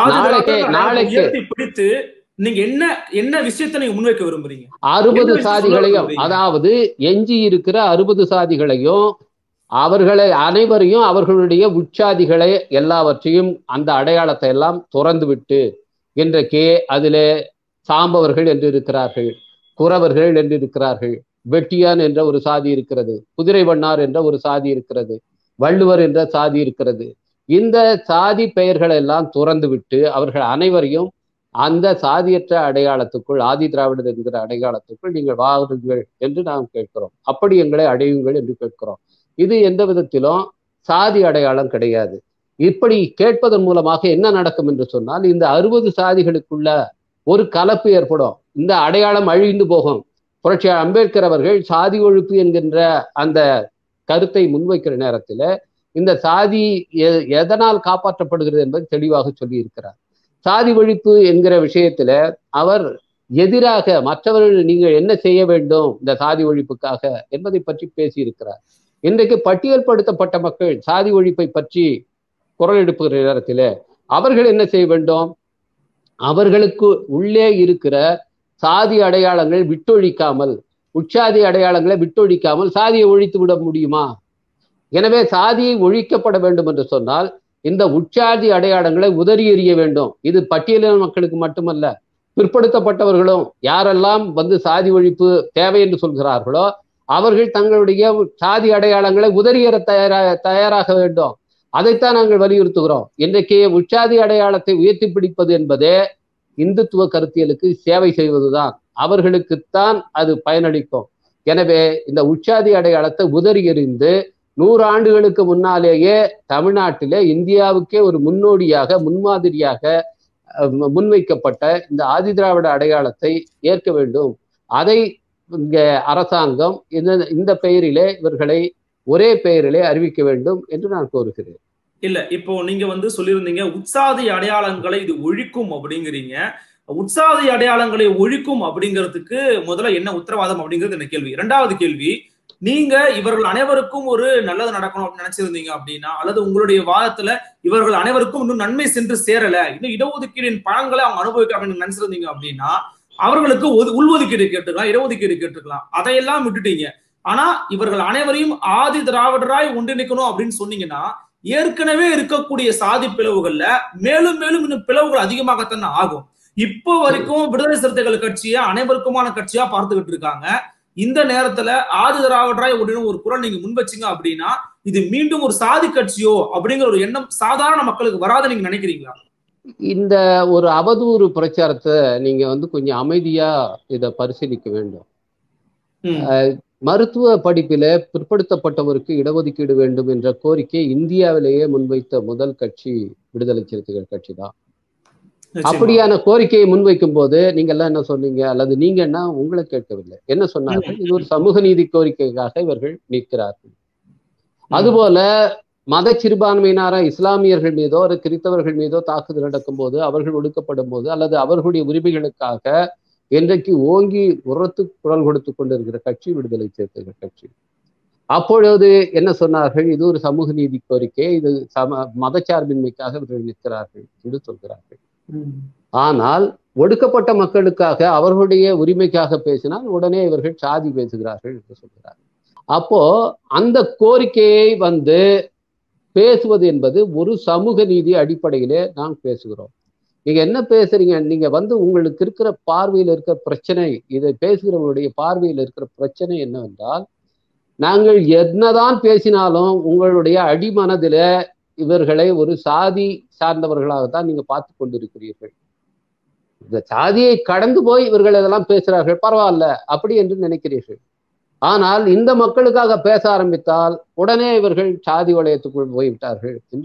பிடித்து நீங்க என்ன விஷயத்தை நீங்க முன்வைக்க விரும்புறீங்க? 60 சாதிகளையும், அதாவது எஞ்சி இருக்கிற 60 சாதிகளையும் அவர்களை அனைவரையும் அவர்களுடைய உற்சாதிகளை எல்லாவற்றையும் அந்த அடையாளத்தை எல்லாம் துறந்து விட்டு இன்றைக்கு அதிலே சாம்பவர்கள் என்று இருக்கிறார்கள், குறவர்கள் என்று இருக்கிறார்கள், வெட்டியான் என்ற ஒரு சாதி இருக்கிறது, குதிரை வண்ணார் என்ற ஒரு சாதி இருக்கிறது, வள்ளுவர் என்ற சாதி இருக்கிறது. இந்த சாதி பெயர்களை எல்லாம் துறந்து விட்டு அவர்கள் அனைவரையும் அந்த சாதியற்ற அடையாளத்துக்குள், ஆதி திராவிடர் என்கிற அடையாளத்துக்குள் நீங்கள் வாருங்கள் என்று நாம் கேட்கிறோம். அப்படி எங்களை அடையுங்கள் என்று கேட்கிறோம். இது எந்த விதத்திலும் சாதி அடையாளம் கிடையாது. இப்படி கேட்பதன் மூலமாக என்ன நடக்கும் என்று சொன்னால், இந்த 60 சாதிகளுக்குள்ள ஒரு கலப்பு ஏற்படும், இந்த அடையாளம் அழிந்து போகும். புரட்சியாளர் அம்பேத்கர் அவர்கள் சாதி ஒழிப்பு என்கின்ற அந்த கருத்தை முன்வைக்கிற நேரத்தில் இந்த சாதி எதனால் காப்பாற்றப்படுகிறது என்பதை தெளிவாக சொல்லி இருக்கிறார். சாதி ஒழிப்பு என்கிற விஷயத்துல அவர் எதிராக மற்றவர்கள் நீங்கள் என்ன செய்ய வேண்டும் இந்த சாதி ஒழிப்புக்காக என்பதை பற்றி பேசியிருக்கிறார். இன்றைக்கு பட்டியல்படுத்தப்பட்ட மக்கள் சாதி ஒழிப்பை பற்றி குரல் எடுப்புகிற நேரத்தில் அவர்கள் என்ன செய்ய வேண்டும்? அவர்களுக்கு உள்ளே இருக்கிற சாதி அடையாளங்கள் விட்டொழிக்காமல் உட்சாதி அடையாளங்களை விட்டொழிக்காமல் சாதியை ஒழித்து விட முடியுமா? எனவே சாதியை ஒழிக்கப்பட வேண்டும் என்று சொன்னால் இந்த உட்சாதி அடையாளங்களை உதறி எறிய வேண்டும். இது பட்டியலின மக்களுக்கு மட்டுமல்ல, பிற்படுத்தப்பட்டவர்களும் யாரெல்லாம் சாதி ஒழிப்பு தேவை என்று சொல்கிறார்களோ அவர்கள் தங்களுடைய சாதி அடையாளங்களை உதறியற தயாராக வேண்டும். அதைத்தான் நாங்கள் வலியுறுத்துகிறோம். இன்றைக்கு உட்சாதி அடையாளத்தை உயர்த்தி பிடிப்பது என்பதே இந்துத்துவ கருத்தியலுக்கு சேவை செய்வதுதான். அவர்களுக்குத்தான் அது பயனளிக்கும். எனவே இந்த உட்சாதி அடையாளத்தை உதறி எறிந்து 100 ஆண்டுகளுக்கு முன்னாலேயே தமிழ்நாட்டிலே இந்தியாவுக்கே ஒரு முன்னோடியாக முன்மாதிரியாக முன்வைக்கப்பட்ட இந்த ஆதிதிராவிட அடையாளத்தை ஏற்க வேண்டும். அதை இங்க அரசாங்கம் இந்த பெயரிலே இவர்களை ஒரே பெயரிலே அறிவிக்க வேண்டும் என்று நான் கோருகிறேன். இல்ல, இப்போ நீங்க சொல்லியிருந்தீங்க உட்சாதி அடையாளங்களை இது ஒழிக்கும் அப்படிங்கிறீங்க. உட்சாதி அடையாளங்களை ஒழிக்கும் அப்படிங்கிறதுக்கு முதல்ல என்ன உத்தரவாதம் அப்படிங்கிறது என்ன கேள்வி. 2வது கேள்வி, நீங்க இவர்கள் அனைவருக்கும் ஒரு நல்லது நடக்கணும் அப்படின்னு நினைச்சிருந்தீங்க அப்படின்னா, அல்லது உங்களுடைய வாதத்துல இவர்கள் அனைவருக்கும் இன்னும் நன்மை சென்று சேரல, இன்னும் இடஒதுக்கீடின் பலன்களை அவங்க அனுபவிக்க அப்படின்னு நினைச்சிருந்தீங்க அப்படின்னா அவர்களுக்கு உள்ஒதுக்கீடு கேட்டுக்கலாம், இடஒதுக்கீடு கேட்டுக்கலாம். அதையெல்லாம் விட்டுட்டீங்க. ஆனா இவர்கள் அனைவரையும் ஆதி திராவிடராய் ஒன்றிணைக்கணும் அப்படின்னு சொன்னீங்கன்னா ஏற்கனவே இருக்கக்கூடிய சாதி பிளவுகள்ல மேலும் மேலும் இன்னும் பிளவுகள் அதிகமாகத்தானே ஆகும். இப்போ வரைக்கும் விடுதலை சிறுத்தைகள் கட்சியா அனைவருக்குமான கட்சியா பார்த்துக்கிட்டு இருக்காங்க. இந்த நேரத்துல ஆதி திராவிடராய் ஒன்றினும் ஒரு குரல் நீங்க முன்வச்சிங்க அப்படின்னா இது மீண்டும் ஒரு சாதி கட்சியோ அப்படிங்கிற ஒரு எண்ணம் சாதாரண மக்களுக்கு வராத நீங்க நினைக்கிறீங்களா? இந்த ஒரு அவதூறு பிரச்சாரத்தை நீங்க கொஞ்சம் அமைதியா இதை பரிசீலிக்க வேண்டும். மருத்துவ படிப்பில பிற்படுத்தப்பட்டவருக்கு இடஒதுக்கீடு வேண்டும் என்ற கோரிக்கை இந்தியாவிலேயே முன்வைத்த முதல் கட்சி விடுதலை சிறுத்தைகள் கட்சி தான். அப்படியான கோரிக்கையை முன்வைக்கும் போது நீங்க எல்லாம் என்ன சொன்னீங்க, அல்லது நீங்க என்ன உங்களை கேட்கவில்லை, என்ன சொன்னார்கள்? இது ஒரு சமூக நீதி கோரிக்கைக்காக இவர்கள் நிற்கிறார்கள். அதுபோல மத சிறுபான்மையினர இஸ்லாமியர்கள் மீதோ ஒரு கிறிஸ்தவர்கள் மீதோ தாக்குதல் நடக்கும் போது, அவர்கள் ஒடுக்கப்படும் போது, அல்லது அவர்களுடைய உரிமைகளுக்காக இன்றைக்கு ஓங்கி உரத்து குரல் கொடுத்து கொண்டிருக்கிற கட்சி விடுதலை சிறுத்தைகள் கட்சி. அப்பொழுது என்ன சொன்னார்கள்? இது ஒரு சமூக நீதி கோரிக்கை, இது மதச்சார்பின்மைக்காக இவர்கள் நிற்கிறார்கள் என்று சொல்கிறார்கள். ஆனால் ஒடுக்கப்பட்ட மக்களுக்காக அவர்களுடைய உரிமைக்காக பேசினால் உடனே இவர்கள் சாதி பேசுகிறார்கள் என்று சொல்கிறார்கள். அப்போ அந்த கோரிக்கையை பேசுவது என்பது ஒரு சமூக நீதி அடிப்படையிலே நாம் பேசுகிறோம். நீங்க என்ன பேசுறீங்க? நீங்க உங்களுக்கு இருக்கிற பார்வையில் இருக்கிற பிரச்சனை, இதை பேசுகிறவங்களுடைய பார்வையில் இருக்கிற பிரச்சனை என்னவென்றால், நாங்கள் என்னதான் பேசினாலும் உங்களுடைய அடிமனதில இவர்களை ஒரு சாதி சார்ந்தவர்களாகத்தான் நீங்க பார்த்து கொண்டிருக்கிறீர்கள். இந்த சாதியை கடந்து போய் இவர்கள் இதெல்லாம் பேசுகிறார்கள், பரவாயில்ல அப்படி என்று நினைக்கிறீர்கள். ஆனால் இந்த மக்களுக்காக பேச ஆரம்பித்தால் உடனே இவர்கள் சாதி வளையத்துக்குள் போய்விட்டார்கள் என்று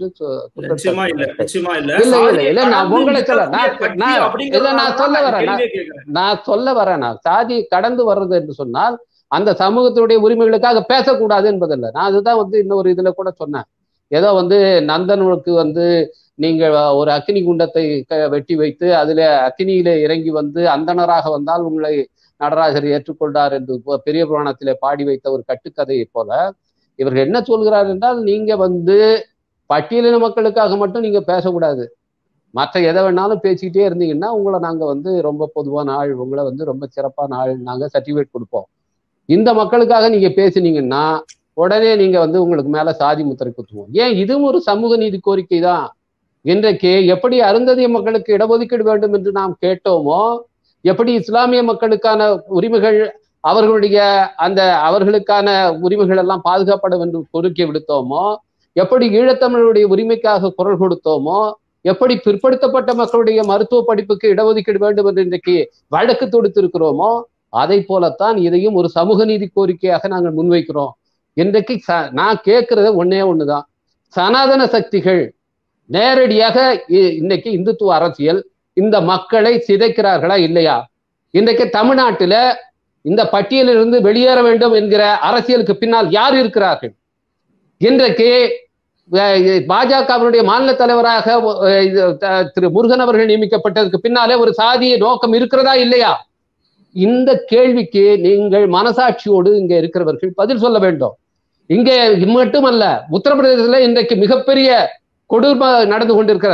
நான் சொல்ல வரேன். சாதி கடந்து வர்றது என்று சொன்னால் அந்த சமூகத்தினுடைய உரிமைகளுக்காக பேசக்கூடாது என்பதில்லை. நான் அதுதான் இன்னொரு இதுல கூட சொன்னேன். ஏதோ நந்தனுக்கு நீங்க ஒரு அக்னி குண்டத்தை வெட்டி வைத்து அதுல அக்னியில இறங்கி அந்தணராக வந்தால் உங்களை நடராஜர் ஏற்றுக்கொண்டார் என்று பெரிய புராணத்திலே பாடி வைத்த ஒரு கட்டுக்கதையை போல இவர்கள் என்ன சொல்கிறார் என்றால், நீங்க பட்டியலின மக்களுக்காக மட்டும் நீங்க பேசக்கூடாது, மற்ற எதை வேணாலும் பேசிக்கிட்டே இருந்தீங்கன்னா உங்களை நாங்க ரொம்ப பொதுவான ஆள், உங்களை ரொம்ப சிறப்பான ஆள், நாங்க சர்டிஃபிகேட் கொடுப்போம். இந்த மக்களுக்காக நீங்க பேசினீங்கன்னா உடனே நீங்க உங்களுக்கு மேல சாதி முத்திரை குத்துவோம். ஏன் இதுவும் ஒரு சமூக நீதி கோரிக்கை தான். இன்றைக்கு எப்படி அருந்ததிய மக்களுக்கு இடஒதுக்கீடு வேண்டும் என்று நாம் கேட்டோமோ, எப்படி இஸ்லாமிய மக்களுக்கான உரிமைகள் அவர்களுக்கான உரிமைகள் எல்லாம் பாதுகாப்படும் என்று கோரிக்கை விடுத்தோமோ, எப்படி ஈழத்தமிழருடைய உரிமைக்காக குரல் கொடுத்தோமோ, எப்படி பிற்படுத்தப்பட்ட மக்களுடைய மருத்துவ படிப்புக்கு இடஒதுக்கீடு வேண்டும் என்று இன்றைக்கு வழக்கு தொடுத்திருக்கிறோமோ, அதை போலத்தான் இதையும் ஒரு சமூக நீதி கோரிக்கையாக நாங்கள் முன்வைக்கிறோம். இன்றைக்கு நான் கேட்கறது ஒண்ணுதான், சனாதன சக்திகள் நேரடியாக இன்னைக்கு இந்துத்துவ அரசியல் இந்த மக்களை சிதைக்கிறார்களா இல்லையா? இன்றைக்கு தமிழ்நாட்டில இந்த பட்டியலிலிருந்து வெளியேற வேண்டும் என்கிற அரசியலுக்கு பின்னால் யார் இருக்கிறார்கள்? இன்றைக்கு பாஜகவினுடைய மாநில தலைவராக திரு முருகன் அவர்கள் நியமிக்கப்பட்டதற்கு பின்னாலே ஒரு சாதிய நோக்கம் இருக்கிறதா இல்லையா? இந்த கேள்விக்கு நீங்கள் மனசாட்சியோடு இங்க இருக்கிறவர்கள் பதில் சொல்ல வேண்டும். இங்கே மட்டுமல்ல, உத்தரப்பிரதேசத்துல இன்றைக்கு மிகப்பெரிய கொடூர்மை நடந்து கொண்டிருக்கிற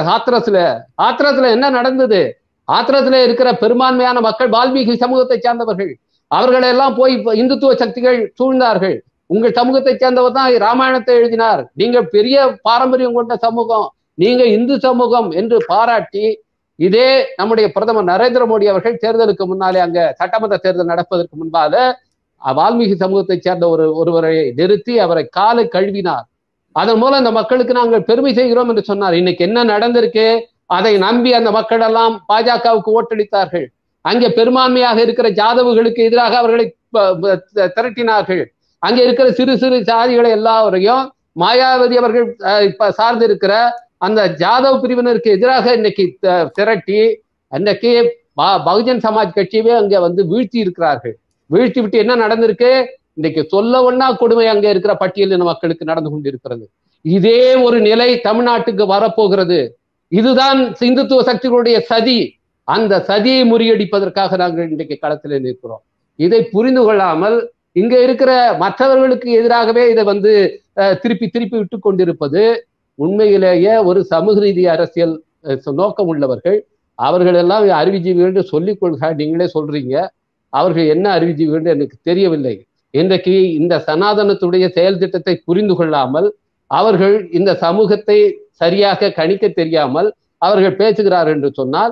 ஹாத்ரஸ்ல என்ன நடந்தது? ஹாத்ரஸ்ல இருக்கிற பெரும்பான்மையான மக்கள் வால்மீகி சமூகத்தை சார்ந்தவர்கள். அவர்களெல்லாம் போய் இந்துத்துவ சக்திகள் சூழ்ந்தார்கள். உங்கள் சமூகத்தை சேர்ந்தவர் தான் ராமாயணத்தை எழுதினார், நீங்க பெரிய பாரம்பரியம் கொண்ட சமூகம், நீங்க இந்து சமூகம் என்று பாராட்டி இதே நம்முடைய பிரதமர் நரேந்திர மோடி அவர்கள் தேர்தலுக்கு முன்னாலே, அங்க சட்டமன்ற தேர்தல் நடப்பதற்கு முன்பாக வால்மீகி சமூகத்தை சேர்ந்த ஒருவரை நிறுத்தி அவரை காலை கழுவினார். அதன் மூலம் அந்த மக்களுக்கு நாங்கள் பெருமை செய்கிறோம் என்று சொன்னார். இன்னைக்கு என்ன நடந்திருக்கு? அதை நம்பி அந்த மக்கள் எல்லாம் பாஜகவுக்கு ஓட்டளித்தார்கள். அங்கே பெரும்பான்மையாக இருக்கிற ஜாதவுகளுக்கு எதிராக அவர்களை திரட்டினார்கள். அங்கே இருக்கிற சிறு சிறு சாதிகளை எல்லாரையும் மாயாவதி அவர்கள் சார்ந்து இருக்கிற அந்த ஜாதவ் பிரிவினருக்கு எதிராக இன்னைக்கு திரட்டி அன்னைக்கு பகுஜன் சமாஜ் கட்சியவே அங்க வீழ்த்தி இருக்கிறார்கள். வீழ்த்தி விட்டு என்ன நடந்திருக்கு? இன்னைக்கு சொல்ல ஒண்ணா கொடுமை அங்க இருக்கிற பட்டியலின மக்களுக்கு நடந்து கொண்டிருக்கிறது. இதே ஒரு நிலை தமிழ்நாட்டுக்கு வரப்போகிறது. இதுதான் இந்துத்துவ சக்திகளுடைய சதி. அந்த சதியை முறியடிப்பதற்காக நாங்கள் இன்றைக்கு களத்தில் நிற்கிறோம். இதை புரிந்து கொள்ளாமல் இங்க இருக்கிற மற்றவர்களுக்கு எதிராகவே இதை திருப்பி திருப்பி விட்டு கொண்டிருப்பது உண்மையிலேயே ஒரு சமூக ரீதிய அரசியல் நோக்கம் உள்ளவர்கள். அவர்கள் எல்லாம் அறிவுஜீவிகள் என்று சொல்லிக் கொள்க, நீங்களே சொல்றீங்க. அவர்கள் என்ன அறிவுஜீவிகள் எனக்கு தெரியவில்லை. இன்றைக்கு இந்த சனாதனத்துடைய செயல் திட்டத்தை புரிந்து கொள்ளாமல், அவர்கள் இந்த சமூகத்தை சரியாக கணிக்க தெரியாமல் அவர்கள் பேசுகிறார்கள் என்று சொன்னால்,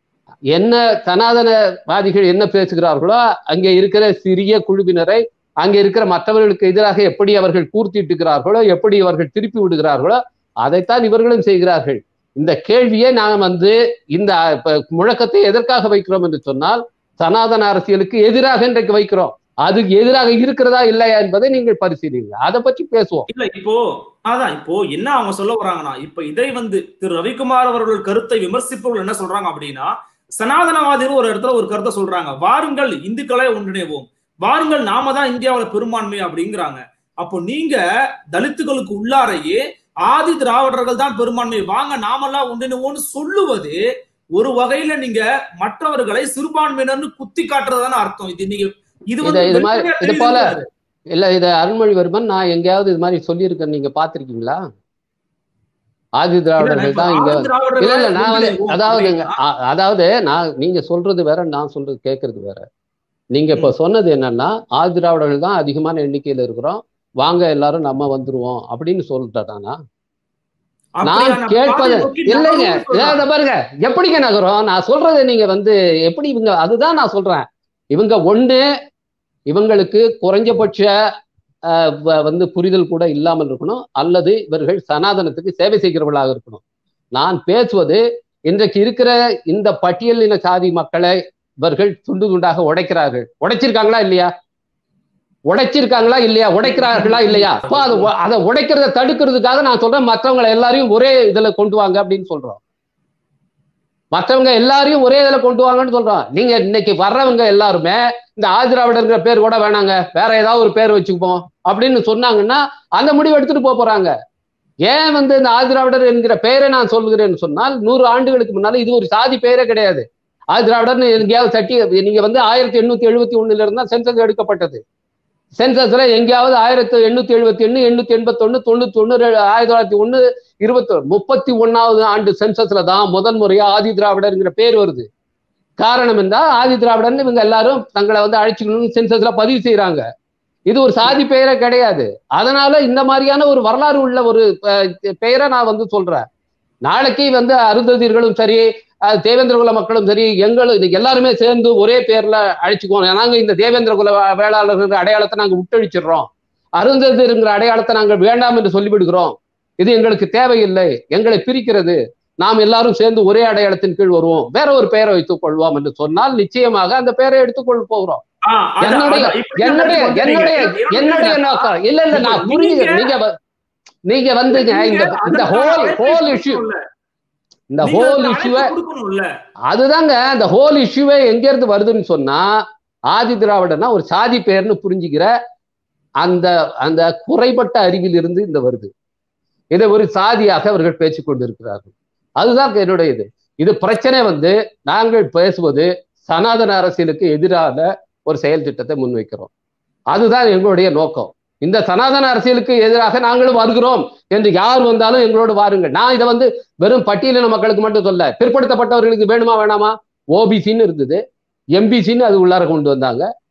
என்ன சனாதனவாதிகள் என்ன பேசுகிறார்களோ அங்கே இருக்கிற சிறிய குழுவினரை, அங்கே இருக்கிற மற்றவர்களுக்கு எதிராக எப்படி அவர்கள் கூர்த்திட்டுகிறார்களோ, எப்படி அவர்கள் திருப்பி விடுகிறார்களோ, அதைத்தான் இவர்களும் செய்கிறார்கள். இந்த கேள்வியை நாம் இந்த முழக்கத்தை எதற்காக வைக்கிறோம் என்று சொன்னால், சனாதன அரசியலுக்கு எதிராக இன்றைக்கு வைக்கிறோம். அதுக்கு எதிராக இருக்கிறதா இல்லையா என்பதை நீங்கள் பரிசீலிங்க. அதை பற்றி பேசுவோம். இல்ல இப்போ என்ன அவங்க சொல்ல வராங்கன்னா, இப்ப இதை திரு ரவிக்குமார் அவர்கள் கருத்தை விமர்சிப்பவர்கள் என்ன சொல்றாங்க அப்படின்னா, சனாதனவாதிகள் ஒரு இடத்துல ஒரு கருத்தை சொல்றாங்க, வாருங்கள் இந்துக்களை ஒன்றிணைவோம், வாருங்கள் நாம தான் இந்தியாவில் பெரும்பான்மை அப்படிங்கிறாங்க. அப்போ நீங்க தலித்துகளுக்கு உள்ளாரையே ஆதி திராவிடர்கள் தான் பெரும்பான்மை, வாங்க நாமெல்லாம் ஒன்றிணைவோம்னு சொல்லுவது ஒரு வகையில நீங்க மற்றவர்களை சிறுபான்மையினர்னு குத்தி காட்டுறதுதான அர்த்தம். இது போல இல்ல. இத அருள்மொழிவர்மன் நான் எங்கேயாவது இது மாதிரி சொல்லியிருக்கேன், நீங்க பாத்திருக்கீங்களா? ஆதி திராவிடர்கள் தான் இங்க இல்ல இல்ல நான் அதாவது நீங்க சொல்றது வேற, நான் சொல்றது கேட்கறது வேற. நீங்க இப்ப சொன்னது என்னன்னா, ஆதி திராவிடர்கள் தான் அதிகமான எண்ணிக்கையில இருக்கிறோம், வாங்க எல்லாரும் நம்ம வந்துருவோம் அப்படின்னு சொல்லிட்டானா? நான் கேட்பது இல்லைங்க. பாருங்க எப்படிங்க நகரும். நான் சொல்றது நீங்க எப்படி இவங்க, அதுதான் நான் சொல்றேன். இவங்க இவங்களுக்கு குறைஞ்சபட்ச புரிதல் கூட இல்லாமல் இருக்கணும், அல்லது இவர்கள் சனாதனத்துக்கு சேவை செய்கிறவர்களாக இருக்கணும். நான் பேசுவது இன்றைக்கு இருக்கிற இந்த பட்டியலின சாதி மக்களை இவர்கள் துண்டு துண்டாக உடைக்கிறார்கள். உடைச்சிருக்காங்களா இல்லையா? உடைக்கிறார்களா இல்லையா? அப்ப அதை உடைக்கிறத தடுக்கிறதுக்காக நான் சொல்றேன், மற்றவங்களை எல்லாரையும் ஒரே இதுல கொண்டு வாங்க அப்படின்னு சொல்றோம். மற்றவங்க எல்லாரையும் ஒரே இதுல கொண்டு வாங்கன்னு சொல்றோம். நீங்க இன்னைக்கு வர்றவங்க எல்லாருமே இந்த ஆதிராவிடங்கிற பேர் கூட வேணாங்க, வேற ஏதாவது ஒரு பேர் வச்சுப்போம் அப்படின்னு சொன்னாங்கன்னா அந்த முடிவு எடுத்துட்டு போறாங்க. ஏன் இந்த ஆதிராவிடர் என்கிற பெயரை நான் சொல்கிறேன்னு சொன்னால், 100 ஆண்டுகளுக்கு முன்னால இது ஒரு சாதி பெயரே கிடையாது. ஆதிராவிடர்னு எங்கேயாவது நீங்க 1871 இருந்தா சென்சஸ் எடுக்கப்பட்டது. சென்சஸ்ல எங்கேயாவது 1871, 881, 91, 1901, 31வது ஆண்டு சென்சஸ்ல தான் முதல் முறையா ஆதி திராவிடர்ங்கிற பேர் வருது. காரணம் என்ன? ஆதி திராவிடர்னு இவங்க எல்லாரும் தங்களை அழைச்சிக்கணும்னு சென்சஸ்ல பதிவு செய்யறாங்க. இது ஒரு சாதி பெயரே கிடையாது. அதனால இந்த மாதிரியான ஒரு வரலாறு உள்ள ஒரு பெயரை நான் சொல்றேன். நாளைக்கு அருந்ததியர்களும் சரி, தேவேந்திர குல மக்களும் சரி, எல்லாருமே சேர்ந்து ஒரே பேர்ல அழைச்சிக்குவோம். நாங்க இந்த தேவேந்திர குல வேளாளர் அடையாளத்தை நாங்க விட்டழிச்சிடுறோம், அருந்ததியருங்கிற அடையாளத்தை நாங்கள் வேண்டாம் என்று சொல்லிவிடுகிறோம், இது எங்களுக்கு தேவையில்லை, எங்களை பிரிக்கிறது, நாம் எல்லாரும் சேர்ந்து ஒரே அடையாளத்தின் கீழ் வருவோம், வேற ஒரு பெயரை வைத்துக் கொள்வோம் என்று சொன்னால் நிச்சயமாக அந்த பெயரை எடுத்துக்கொள்ள போகிறோம். என்னுடைய நோக்கம் இல்ல இல்ல, நான் புரிஞ்சுக்கிறேன். நீங்க இந்த ஹோல் இஷ்யூ, இந்த ஹோல் இஷ்யூவை அதுதாங்க, இந்த ஹோல் இஷ்யூவே எங்க இருந்து வருதுன்னு சொன்னா, ஆதி திராவிடனா ஒரு சாதி பெயர்னு புரிஞ்சுக்கிற அந்த அந்த குறைபட்ட அறிவில் இருந்து இந்த வருது. இதை ஒரு சாதியாக அவர்கள் பேசிக் கொண்டிருக்கிறார்கள். அதுதான் என்னுடைய இது பிரச்சனை. நாங்கள் பேசுவது சனாதன அரசியலுக்கு எதிரான ஒரு செயல் திட்டத்தை முன்வைக்கிறோம். அதுதான் எங்களுடைய நோக்கம். இந்த சனாதன அரசியலுக்கு எதிராக நாங்களும் வருகிறோம் என்று யார் வந்தாலும் எங்களோடு வாருங்கள். நான் இதை வெறும் பட்டியலின மக்களுக்கு மட்டும் சொல்ல, பிற்படுத்தப்பட்டவர்களுக்கு வேணுமா வேணாமா? ஓபிசின்னு இருந்தது, எம்பிசின்னு அது உள்ளார கொண்டு வந்தாங்க,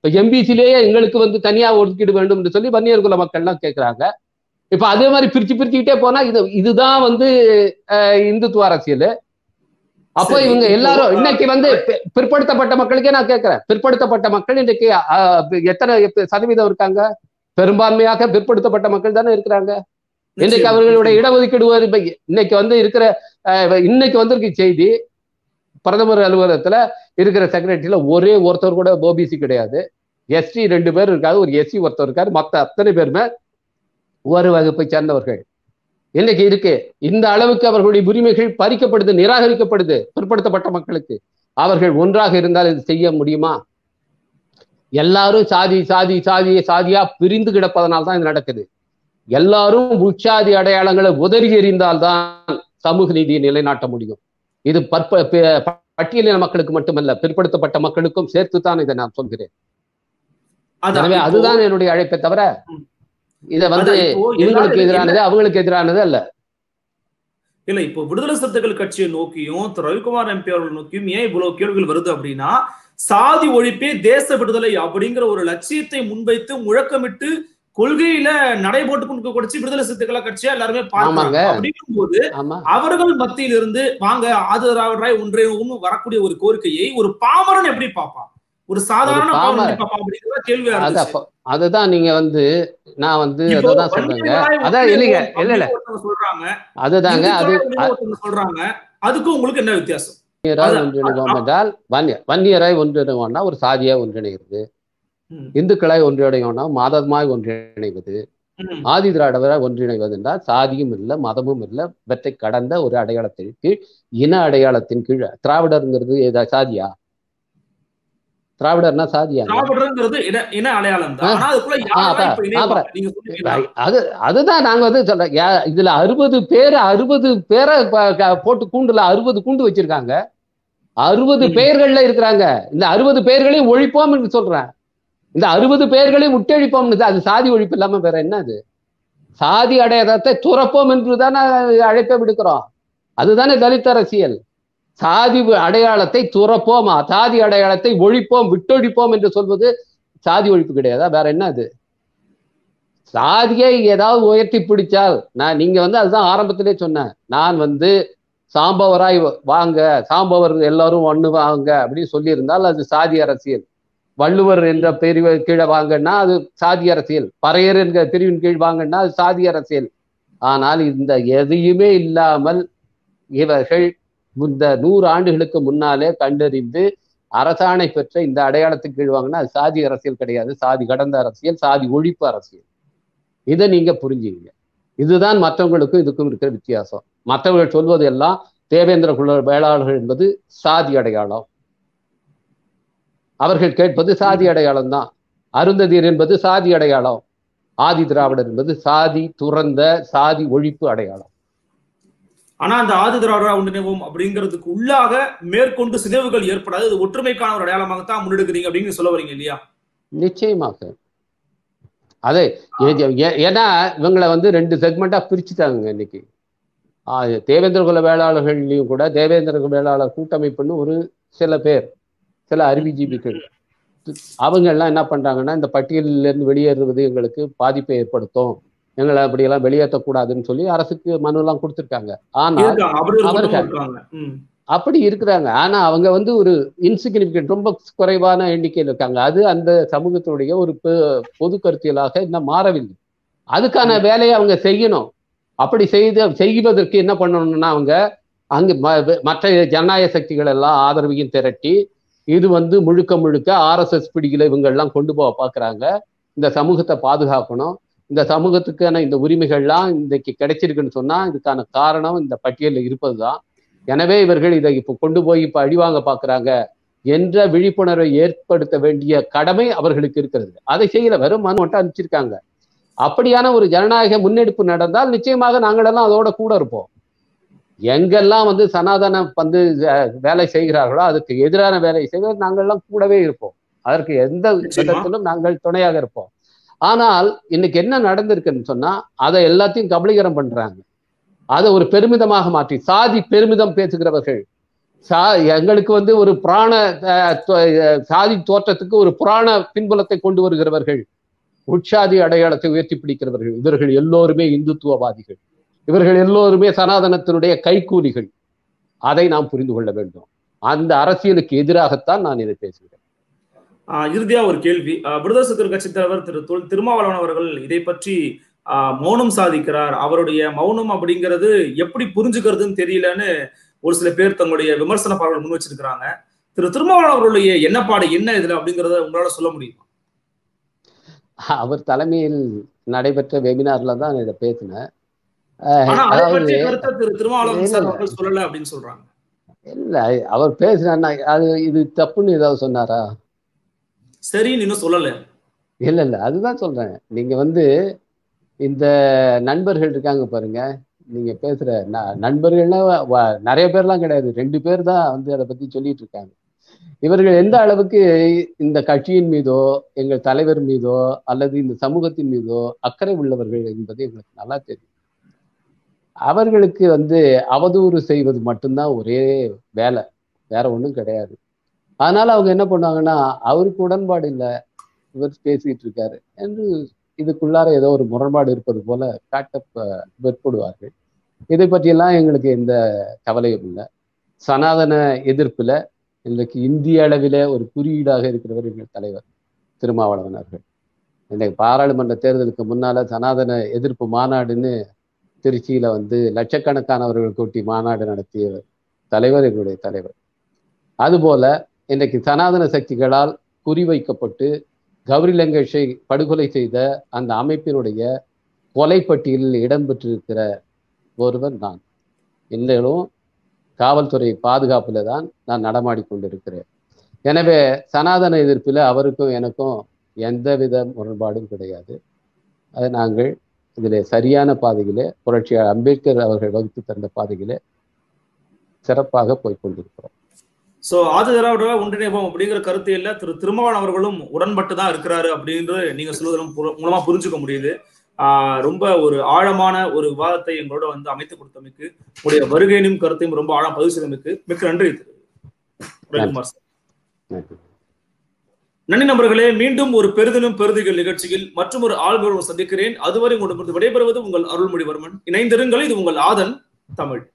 இப்ப எம்பிசிலேயே எங்களுக்கு வந்து தனியா ஒதுக்கீடு வேண்டும் என்று சொல்லி வன்னியர் குல மக்கள்லாம் கேட்கிறாங்க. இப்ப அதே மாதிரி பிரிச்சுக்கிட்டே போனா இதுதான் வந்து இந்துத்துவ அரசியல். அப்போ இவங்க எல்லாரும் இன்னைக்கு வந்து பிற்படுத்தப்பட்ட மக்களுக்கே நான் கேட்கிறேன், பிற்படுத்தப்பட்ட மக்கள் இன்னைக்கு எத்தனை சதவீதம் இருக்காங்க? பெரும்பான்மையாக பிற்படுத்தப்பட்ட மக்கள் தானே இருக்கிறாங்க. இன்னைக்கு அவர்களுடைய இடஒதுக்கீடு இன்னைக்கு வந்து இருக்கிற இன்னைக்கு வந்திருக்கு செய்தி, பிரதமர் அலுவலகத்துல இருக்கிற செக்ரட்டரியில ஒரே ஒருத்தர் கூட ஓபிசி கிடையாது. எஸ்டி 2 பேர் இருக்காது, ஒரு எஸ்சி ஒருத்தர் இருக்காரு, மற்ற அத்தனை பேருமே ஒரு வகுப்பை சேர்ந்தவர்கள். இன்னைக்கு இருக்கு. இந்த அளவுக்கு அவர்களுடைய உரிமைகள் பறிக்கப்படுது, நிராகரிக்கப்படுது பிற்படுத்தப்பட்ட மக்களுக்கு. அவர்கள் ஒன்றாக இருந்தால் இது செய்ய முடியுமா? எல்லாரும் சாதியா பிரிந்து கிடப்பதனால் தான் இது நடக்குது. எல்லாரும் உச்சாதி அடையாளங்களை உதறி எறிந்தால்தான் சமூக நீதியை நிலைநாட்ட முடியும். இது பட்டியலின மக்களுக்கு மட்டுமல்ல, பிற்படுத்தப்பட்ட மக்களுக்கும் சேர்த்துத்தான் இதை நான் சொல்கிறேன். எனவே அதுதான் என்னுடைய அழைப்பை தவிர இதை வந்து இவங்களுக்கு எதிரானது அவங்களுக்கு எதிரானது அல்ல. இல்ல, இப்போ விடுதலை சிறுத்தைகள் கட்சியை நோக்கியும் ரவிக்குமார் எம்பி அவர்கள் நோக்கியும் ஏன் இவ்வளவு கேள்விகள் வருது அப்படின்னா, சாதி ஒழிப்பே தேச விடுதலை அப்படிங்கிற ஒரு லட்சியத்தை முன்வைத்து முழக்கமிட்டு கொள்கையில நடைபோட்டு கொண்டு கொடுத்து விடுதலை சிறுத்தைகள் கட்சியா எல்லாருமே பார்ப்பாங்க. அப்படிங்கும் போது அவர்கள் மத்தியில் இருந்து வாங்க ஆதரவாய் ஒன்றே வரக்கூடிய ஒரு கோரிக்கையை ஒரு பாமரன் எப்படி பார்ப்பான், ஒரு சாதாரண கேள்வி. அதுதான் நீங்க வந்து நான் வந்து அதான் சொல்றேங்க. அதான் இல்லைங்க, இல்ல சொல்றாங்க அதுதாங்க, அது சொல்றாங்க. அதுக்கு உங்களுக்கு என்ன வித்தியாசம்? ஒன்றிணைவோம் என்றால் வன்னியராய் ஒன்றிணைவோம்னா ஒரு சாதியா ஒன்றிணைகிறது, இந்துக்களாய் ஒன்றிணைவோம்னா மதமாய் ஒன்றிணைவது, ஆதி திராவிடராய் ஒன்றிணைவது என்றால் சாதியும் இல்லை மதமும் இல்லை, இவற்றை கடந்த ஒரு அடையாளத்தின் கீழ், இன அடையாளத்தின் கீழ். திராவிடருங்கிறது சாதியா? திராவிடர்னா சாதியா? அதுதான் நாங்க வந்து சொல்றோம். இதுல 60 பேரை போட்டு கூண்டுல 60 கூண்டு வச்சிருக்காங்க. 60 பெயர்கள்ல இருக்கிறாங்க. இந்த 60 பெயர்களையும் ஒழிப்போம் என்று சொல்றேன். இந்த 60 பெயர்களையும் விட்டழிப்போம். அது சாதி ஒழிப்பு இல்லாம வேற என்ன? அது சாதி அடையாளத்தை துறப்போம் என்றுதானே அழைப்பை விடுக்கிறோம். அதுதானே தலித் அரசியல். சாதி அடையாளத்தை துறப்போமா, சாதி அடையாளத்தை ஒழிப்போம் விட்டொழிப்போம் என்று சொல்வது சாதி ஒழிப்பு கிடையாதா? வேற என்ன? அது சாதியை ஏதாவது உயர்த்தி பிடிச்சால் நீங்க வந்து அதுதான் ஆரம்பத்திலே சொன்னேன். நான் வந்து சாம்பவராய் வாங்க, சாம்பவர் எல்லாரும் ஒண்ணு வாங்க அப்படின்னு சொல்லியிருந்தால் அது சாதி அரசியல். வள்ளுவர் என்ற பிரிவு கீழே வாங்கன்னா அது சாதி அரசியல். பறையர் என்ற பிரிவின் கீழ் வாங்கன்னா அது சாதி அரசியல். ஆனால் இந்த எதையுமே இல்லாமல் இவர்கள் இந்த 100 ஆண்டுகளுக்கு முன்னாலே கண்டறிந்து அரசாணை பெற்ற இந்த அடையாளத்துக்கு கீழ் வாங்கினா அது சாதி அரசியல் கிடையாது, சாதி கடந்த அரசியல், சாதி ஒழிப்பு அரசியல். இதை நீங்க புரிஞ்சுங்க. இதுதான் மற்றவங்களுக்கும் இதுக்கும் இருக்கிற வித்தியாசம். மற்றவர்கள் சொல்வது எல்லாம் தேவேந்திர குல வேளாளர்கள் என்பது சாதி அடையாளம், அவர்கள் கேட்பது சாதி அடையாளம் தான். அருந்ததியர் என்பது சாதி அடையாளம், ஆதி திராவிடர் என்பது சாதி துறந்த சாதி ஒழிப்பு அடையாளம். ஆனா அந்த ஆதி திராவிடரா ஒன்றிணைவோம் அப்படிங்கிறதுக்கு உள்ளாக மேற்கொண்டு சிதைவுகள் ஏற்படாது, அது ஒற்றுமைக்கான ஒரு அடையாளமாகத்தான் முன்னெடுக்கிறீங்க அப்படின்னு சொல்ல வரீங்க இல்லையா? நிச்சயமாக. அதே ஏன்னா இவங்களை வந்து 2 செக்மெண்டா பிரிச்சுட்டாங்க இன்னைக்கு. தேவேந்திர குல வேளாளர்களையும் கூட தேவேந்திர குல வேளாளர் கூட்டமைப்புன்னு ஒரு சில பேர், சில அறிவுஜீவிகள், அவங்க எல்லாம் என்ன பண்றாங்கன்னா இந்த பட்டியலிருந்து வெளியேறுவது எங்களுக்கு பாதிப்பை ஏற்படுத்தும், எங்களை அப்படியெல்லாம் வெளியேற்றக்கூடாதுன்னு சொல்லி அரசுக்கு மனு எல்லாம் கொடுத்துருக்காங்க. ஆனால் அவர்கள் அப்படி இருக்கிறாங்க. ஆனா அவங்க வந்து ஒரு இன்சிக்னிபிகன்ட், ரொம்ப குறைவான எண்ணிக்கையில் இருக்காங்க. அது அந்த சமூகத்துடைய ஒரு பொது கருத்தியலாக இன்னும் மாறவில்லை. அதுக்கான வேலையை அவங்க செய்யணும். அப்படி செய்வதற்கு என்ன பண்ணணும்னா அவங்க அங்கு மற்ற ஜனநாயக சக்திகள் எல்லாம் ஆதரவையும் திரட்டி இது வந்து முழுக்க RSS பிடிகளை இவங்க எல்லாம் கொண்டு போக பார்க்குறாங்க. இந்த சமூகத்தை பாதுகாக்கணும், இந்த சமூகத்துக்கான இந்த உரிமைகள்லாம் இன்றைக்கு கிடைச்சிருக்குன்னு சொன்னா இதுக்கான காரணம் இந்த பட்டியலில் இருப்பதுதான். எனவே இவர்கள் இதை இப்போ கொண்டு போய் இப்போ அழிவாங்க பார்க்குறாங்க என்ற விழிப்புணர்வை ஏற்படுத்த வேண்டிய கடமை அவர்களுக்கு இருக்கிறது. அதை செய்யல, வெறும் மனு மட்டும் அனுப்பிச்சிருக்காங்க. அப்படியான ஒரு ஜனநாயக முன்னெடுப்பு நடந்தால் நிச்சயமாக நாங்களெல்லாம் அதோட கூட இருப்போம். எங்கெல்லாம் வந்து சனாதனம் வந்து வேலை செய்கிறார்களோ அதுக்கு எதிரான வேலை செய்வது நாங்கள்லாம் கூடவே இருப்போம். அதற்கு எந்த விதத்திலும் நாங்கள் துணையாக இருப்போம். ஆனால் இன்னைக்கு என்ன நடந்திருக்குன்னு சொன்னா அதை எல்லாத்தையும் கபலீகரம் பண்றாங்க. அதை ஒரு பெருமிதமாக மாற்றி சாதி பெருமிதம் பேசுகிறவர்கள், எங்களுக்கு வந்து ஒரு புராண சாதி தோற்றத்துக்கு ஒரு புராண பின்புலத்தை கொண்டு வருகிறவர்கள், உட்சாதி அடையாளத்தை உயர்த்தி பிடிக்கிறவர்கள், இவர்கள் எல்லோருமே இந்துத்துவவாதிகள், இவர்கள் எல்லோருமே சனாதனத்தினுடைய கைக்கூலிகள். அதை நாம் புரிந்து கொள்ள வேண்டும். அந்த அரசியலுக்கு எதிராகத்தான் நான் இதை பேசுகிறேன். இறுதியா ஒரு கேள்வி. விடுதலை சிறுத்தைகள் கட்சி தலைவர் திரு திருமாவளவன் அவர்கள் இதை பற்றி மௌனம் சாதிக்கிறார். அவருடைய மௌனம் அப்படிங்கிறது எப்படி புரிஞ்சுக்கிறதுன்னு தெரியலன்னு ஒரு சில பேர் தங்களுடைய விமர்சன பார்வைகள் முன் வச்சிருக்கிறாங்க. திரு திருமாவளவன் அவர்களுடைய எண்ணப்பாடு என்ன இதுல அப்படிங்கறத உங்களால சொல்ல முடியுமா? அவர் தலைமையில் நடைபெற்ற வெபினார்ல தான் இதை பேசினேன். திரு திருமாவளவன் சொல்லல அப்படின்னு சொல்றாங்க. இல்ல, அவர் பேசினா அது இது தப்புன்னு ஏதாவது சொன்னாரா? சரின்னு இன்னும் சொல்லல. இல்ல, அதுதான் சொல்றேன். நீங்க வந்து இந்த நண்பர்கள் இருக்காங்க பாருங்க, நீங்க பேசுற நண்பர்கள்லாம் நிறைய பேர்லாம் கிடையாது, 2 பேர் தான் வந்து அதை பத்தி சொல்லிட்டு இருக்காங்க. இவர்கள் எந்த அளவுக்கு இந்த கட்சியின் மீதோ எங்கள் தலைவர் மீதோ அல்லது இந்த சமூகத்தின் மீதோ அக்கறை உள்ளவர்கள் என்பது எங்களுக்கு நல்லா தெரியும். அவர்களுக்கு வந்து அவதூறு செய்வது மட்டும்தான் ஒரே வேலை, வேற ஒன்றும் கிடையாது. அதனால அவங்க என்ன பண்ணுவாங்கன்னா, அவருக்கு உடன்பாடு இல்லை, இவர் பேசிட்டு இருக்காரு என்று இதுக்குள்ளார ஏதோ ஒரு முரண்பாடு இருப்பது போல காட்ட விற்படுவார்கள். இதை பற்றியெல்லாம் எங்களுக்கு எந்த கவலையும் இல்லை. சனாதன எதிர்ப்புல இன்றைக்கு இந்திய அளவில ஒரு குறியீடாக இருக்கிறவர் எங்கள் தலைவர் திருமாவளவன் அவர்கள். இன்றைக்கு பாராளுமன்ற தேர்தலுக்கு முன்னால சனாதன எதிர்ப்பு மாநாடுன்னு திருச்சியில வந்து லட்சக்கணக்கானவர்கள் கூட்டி மாநாடு நடத்திய தலைவர் எங்களுடைய தலைவர். அதுபோல இன்றைக்கு சனாதன சக்திகளால் குறிவைக்கப்பட்டு கௌரி லங்கேஷை படுகொலை செய்த அந்த அமைப்பினுடைய கொலைப்பட்டியலில் இடம்பெற்றிருக்கிற ஒருவர் நான். இன்னும் காவல்துறை பாதுகாப்புல தான் நான் நடமாடி கொண்டிருக்கிறேன். எனவே சனாதன எதிர்ப்பில் அவருக்கும் எனக்கும் எந்தவித முரண்பாடும் கிடையாது. அது நாங்கள் இதில் சரியான பாதையிலே புரட்சியாளர் அம்பேத்கர் அவர்கள் வகுத்து தந்த பாதையிலே சிறப்பாக போய்கொண்டிருக்கிறோம். சோ ஆதிதிராவிட ஒன்றிணைப்போம் அப்படிங்கிற கருத்து இல்ல, திரு திருமாவளவன் அவர்களும் உடன்பட்டு தான் இருக்கிறாரு அப்படின்னு நீங்க சொல்வதன் மூலமா புரிஞ்சுக்க முடியுது. ரொம்ப ஒரு ஆழமான ஒரு விவாதத்தை எங்களோட வந்து அமைத்து கொடுத்தமைக்கு, உங்களுடைய வருகையினும் கருத்தையும் ரொம்ப ஆழம் பதிவு செய்தமைக்கு மிக்க நன்றி ரவிக்குமார் சார். நன்றி நண்பர்களே. மீண்டும் ஒரு பெரிதிலும் பெருதிகள் நிகழ்ச்சியில் மற்றும் ஒரு ஆளுநர் சந்திக்கிறேன். அதுவரை உங்களுக்கு விடைபெறுவது உங்கள் அருள்மொழிவர்மன். இணைந்திருங்கள். இது உங்கள் ஆதன் தமிழ்.